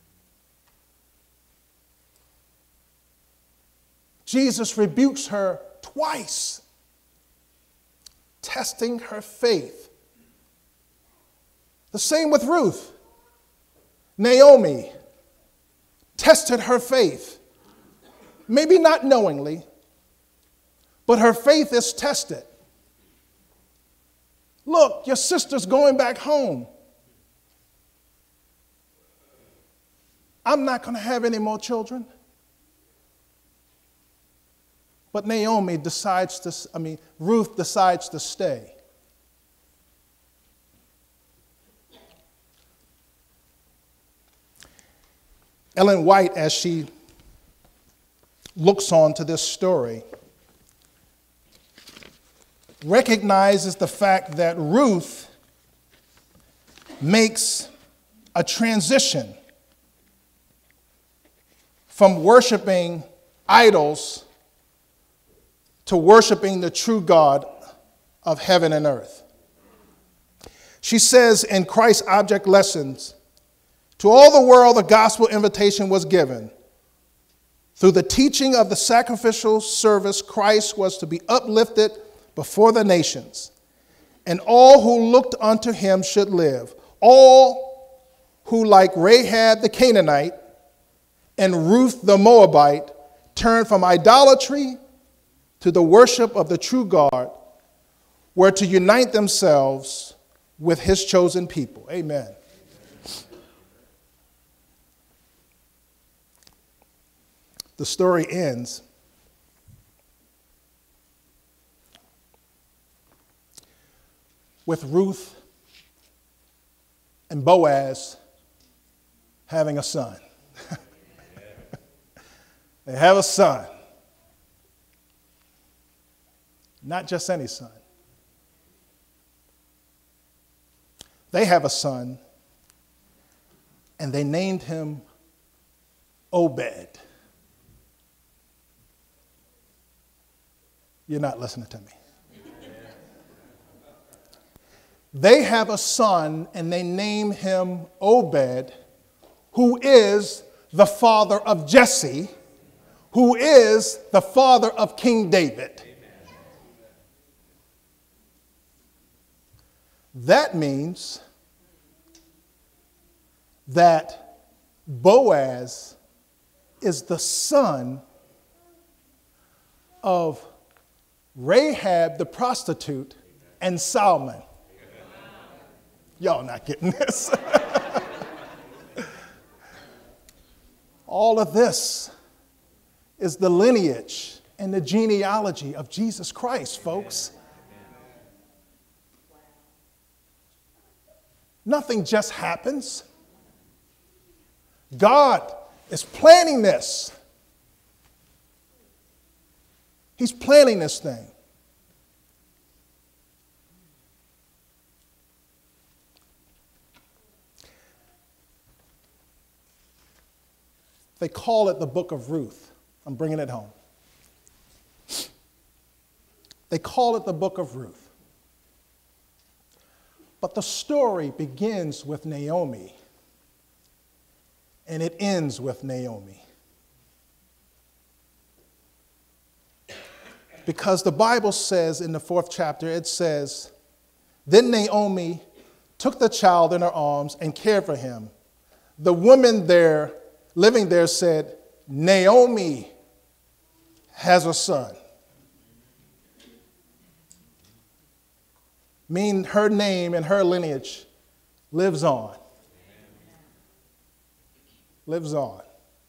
Jesus rebukes her twice, testing her faith. The same with Ruth. Naomi tested her faith, maybe not knowingly, but her faith is tested. Look, your sister's going back home. I'm not going to have any more children. But Ruth decides to stay. Ellen White, as she looks on to this story, recognizes the fact that Ruth makes a transition from worshiping idols to worshiping the true God of heaven and earth. She says in Christ's Object Lessons, to all the world the gospel invitation was given. Through the teaching of the sacrificial service, Christ was to be uplifted before the nations, and all who looked unto him should live. All who, like Rahab the Canaanite and Ruth the Moabite, turned from idolatry to the worship of the true God, were to unite themselves with his chosen people. Amen. The story ends with Ruth and Boaz having a son. They have a son. Not just any son. They have a son and they named him Obed. You're not listening to me. They have a son, and they name him Obed, who is the father of Jesse, who is the father of King David. That means that Boaz is the son of Rahab the prostitute and Salmon. Y'all not getting this. All of this is the lineage and the genealogy of Jesus Christ, folks. Nothing just happens. God is planning this. He's planning this thing. They call it the book of Ruth. I'm bringing it home. They call it the book of Ruth. But the story begins with Naomi, and it ends with Naomi. Because the Bible says in the 4th chapter, it says, "Then Naomi took the child in her arms and cared for him. The woman there, living there, said, 'Naomi has a son.'" Meaning her name and her lineage lives on. Lives on.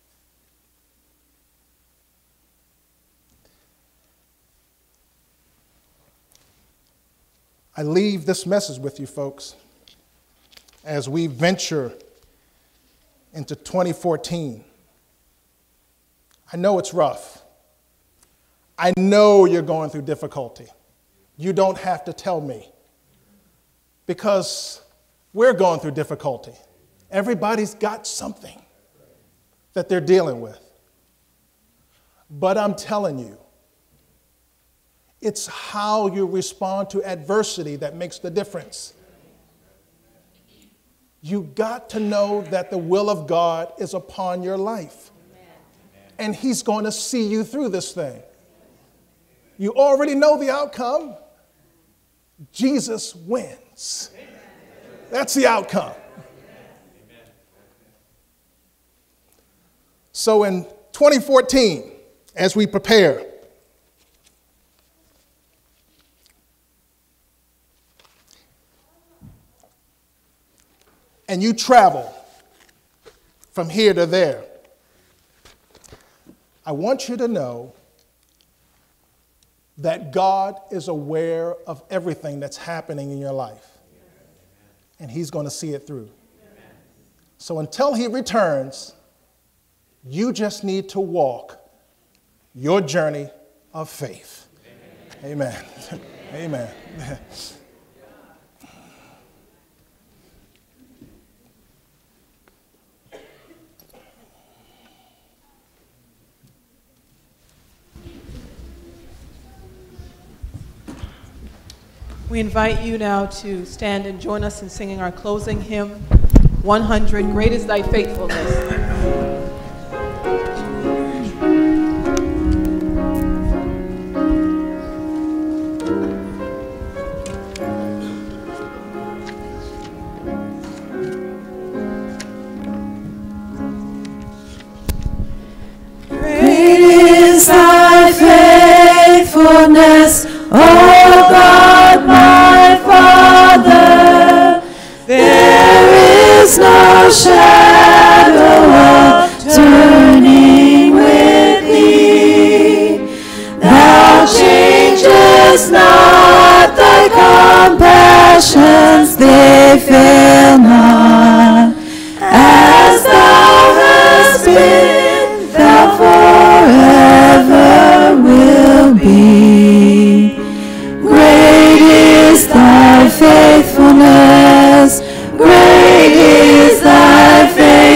I leave this message with you, folks, as we venture into 2014. I know it's rough. I know you're going through difficulty. You don't have to tell me, because we're going through difficulty. Everybody's got something that they're dealing with. But I'm telling you, it's how you respond to adversity that makes the difference. You got to know that the will of God is upon your life. And He's going to see you through this thing. You already know the outcome. Jesus wins. That's the outcome. So in 2014, as we prepare, and you travel from here to there, I want you to know that God is aware of everything that's happening in your life. And He's going to see it through. So until He returns, you just need to walk your journey of faith. Amen. Amen. Amen. We invite you now to stand and join us in singing our closing hymn, 100, Great is Thy Faithfulness. faithfulness, O God, my Father. There is no shadow of turning with thee. Thou changest not, thy compassions, they fail not. As thou hast been, thou forever will be. Great is thy faithfulness, great is thy faithfulness.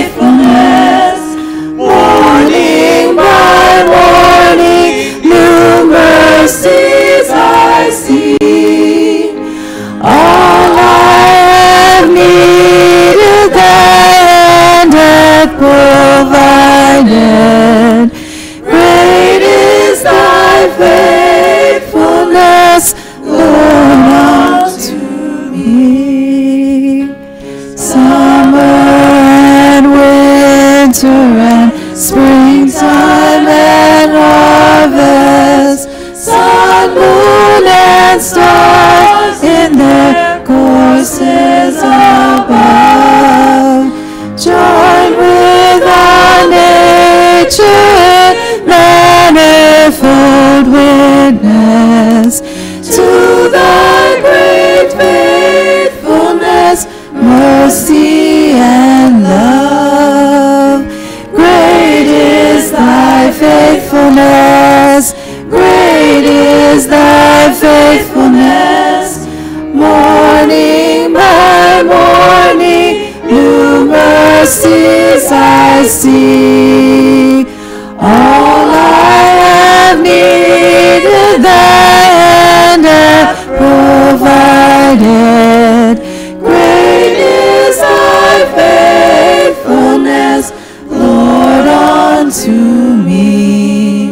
see. All I have needed, thy hand hath provided. Great is thy faithfulness, Lord, unto me.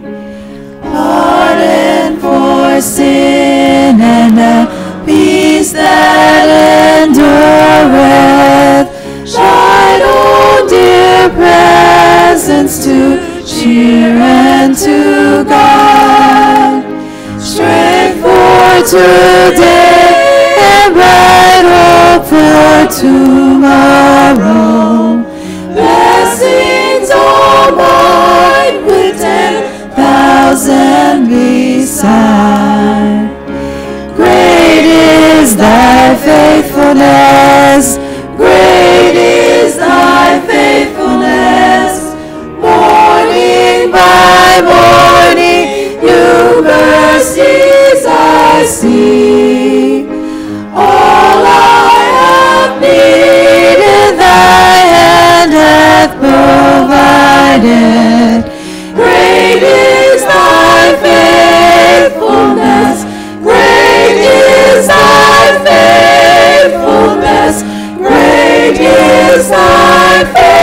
Pardon for sin and a peace that endureth. Shine, O dear presence, to cheer and to guide. Strength for today and bright hope for tomorrow. Blessings all mine with 10,000 beside. Great is thy faithfulness. Great is thy faithfulness. Morning by morning, new mercies I see. All I have needed, thy hand hath provided. Great is thy faithfulness. Great is thy faithfulness. Great is thy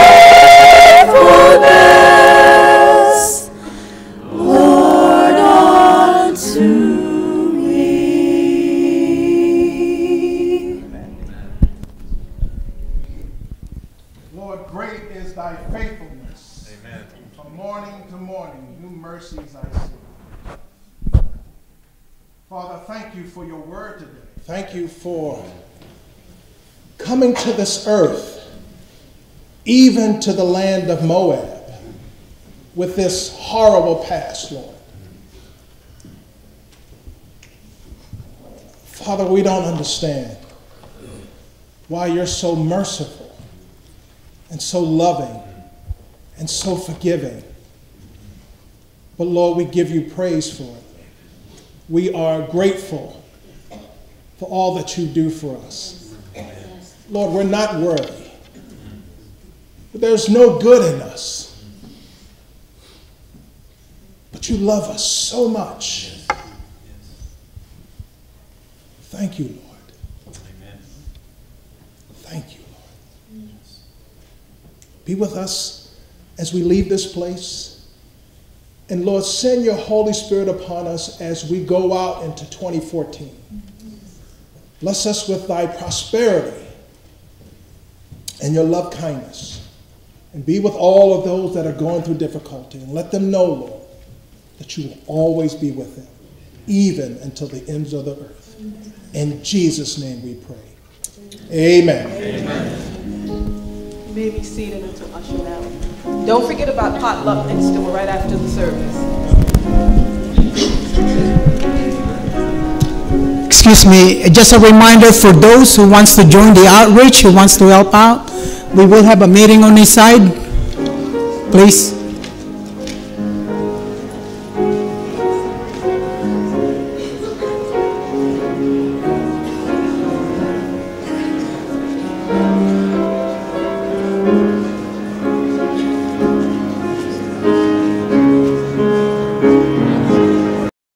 faithfulness, Lord, unto me. Lord, great is thy faithfulness. Amen. From morning to morning, new mercies I see. Father, thank you for your word today. Thank you for coming to this earth, even to the land of Moab, with this horrible past, Lord. Father, we don't understand why you're so merciful and so loving and so forgiving. But Lord, we give you praise for it. We are grateful for all that you do for us. Lord, we're not worthy. But there's no good in us. But you love us so much. Thank you, Lord. Thank you, Lord. Be with us as we leave this place. And Lord, send your Holy Spirit upon us as we go out into 2014. Bless us with thy prosperity and your love kindness. And be with all of those that are going through difficulty. And let them know, Lord, that you will always be with them, even until the ends of the earth. In Jesus' name we pray. Amen. Amen. You may be seated until ushered out. Don't forget about potluck next door right after the service. Excuse me, just a reminder for those who wants to join the outreach, who wants to help out, we will have a meeting on this side. Please.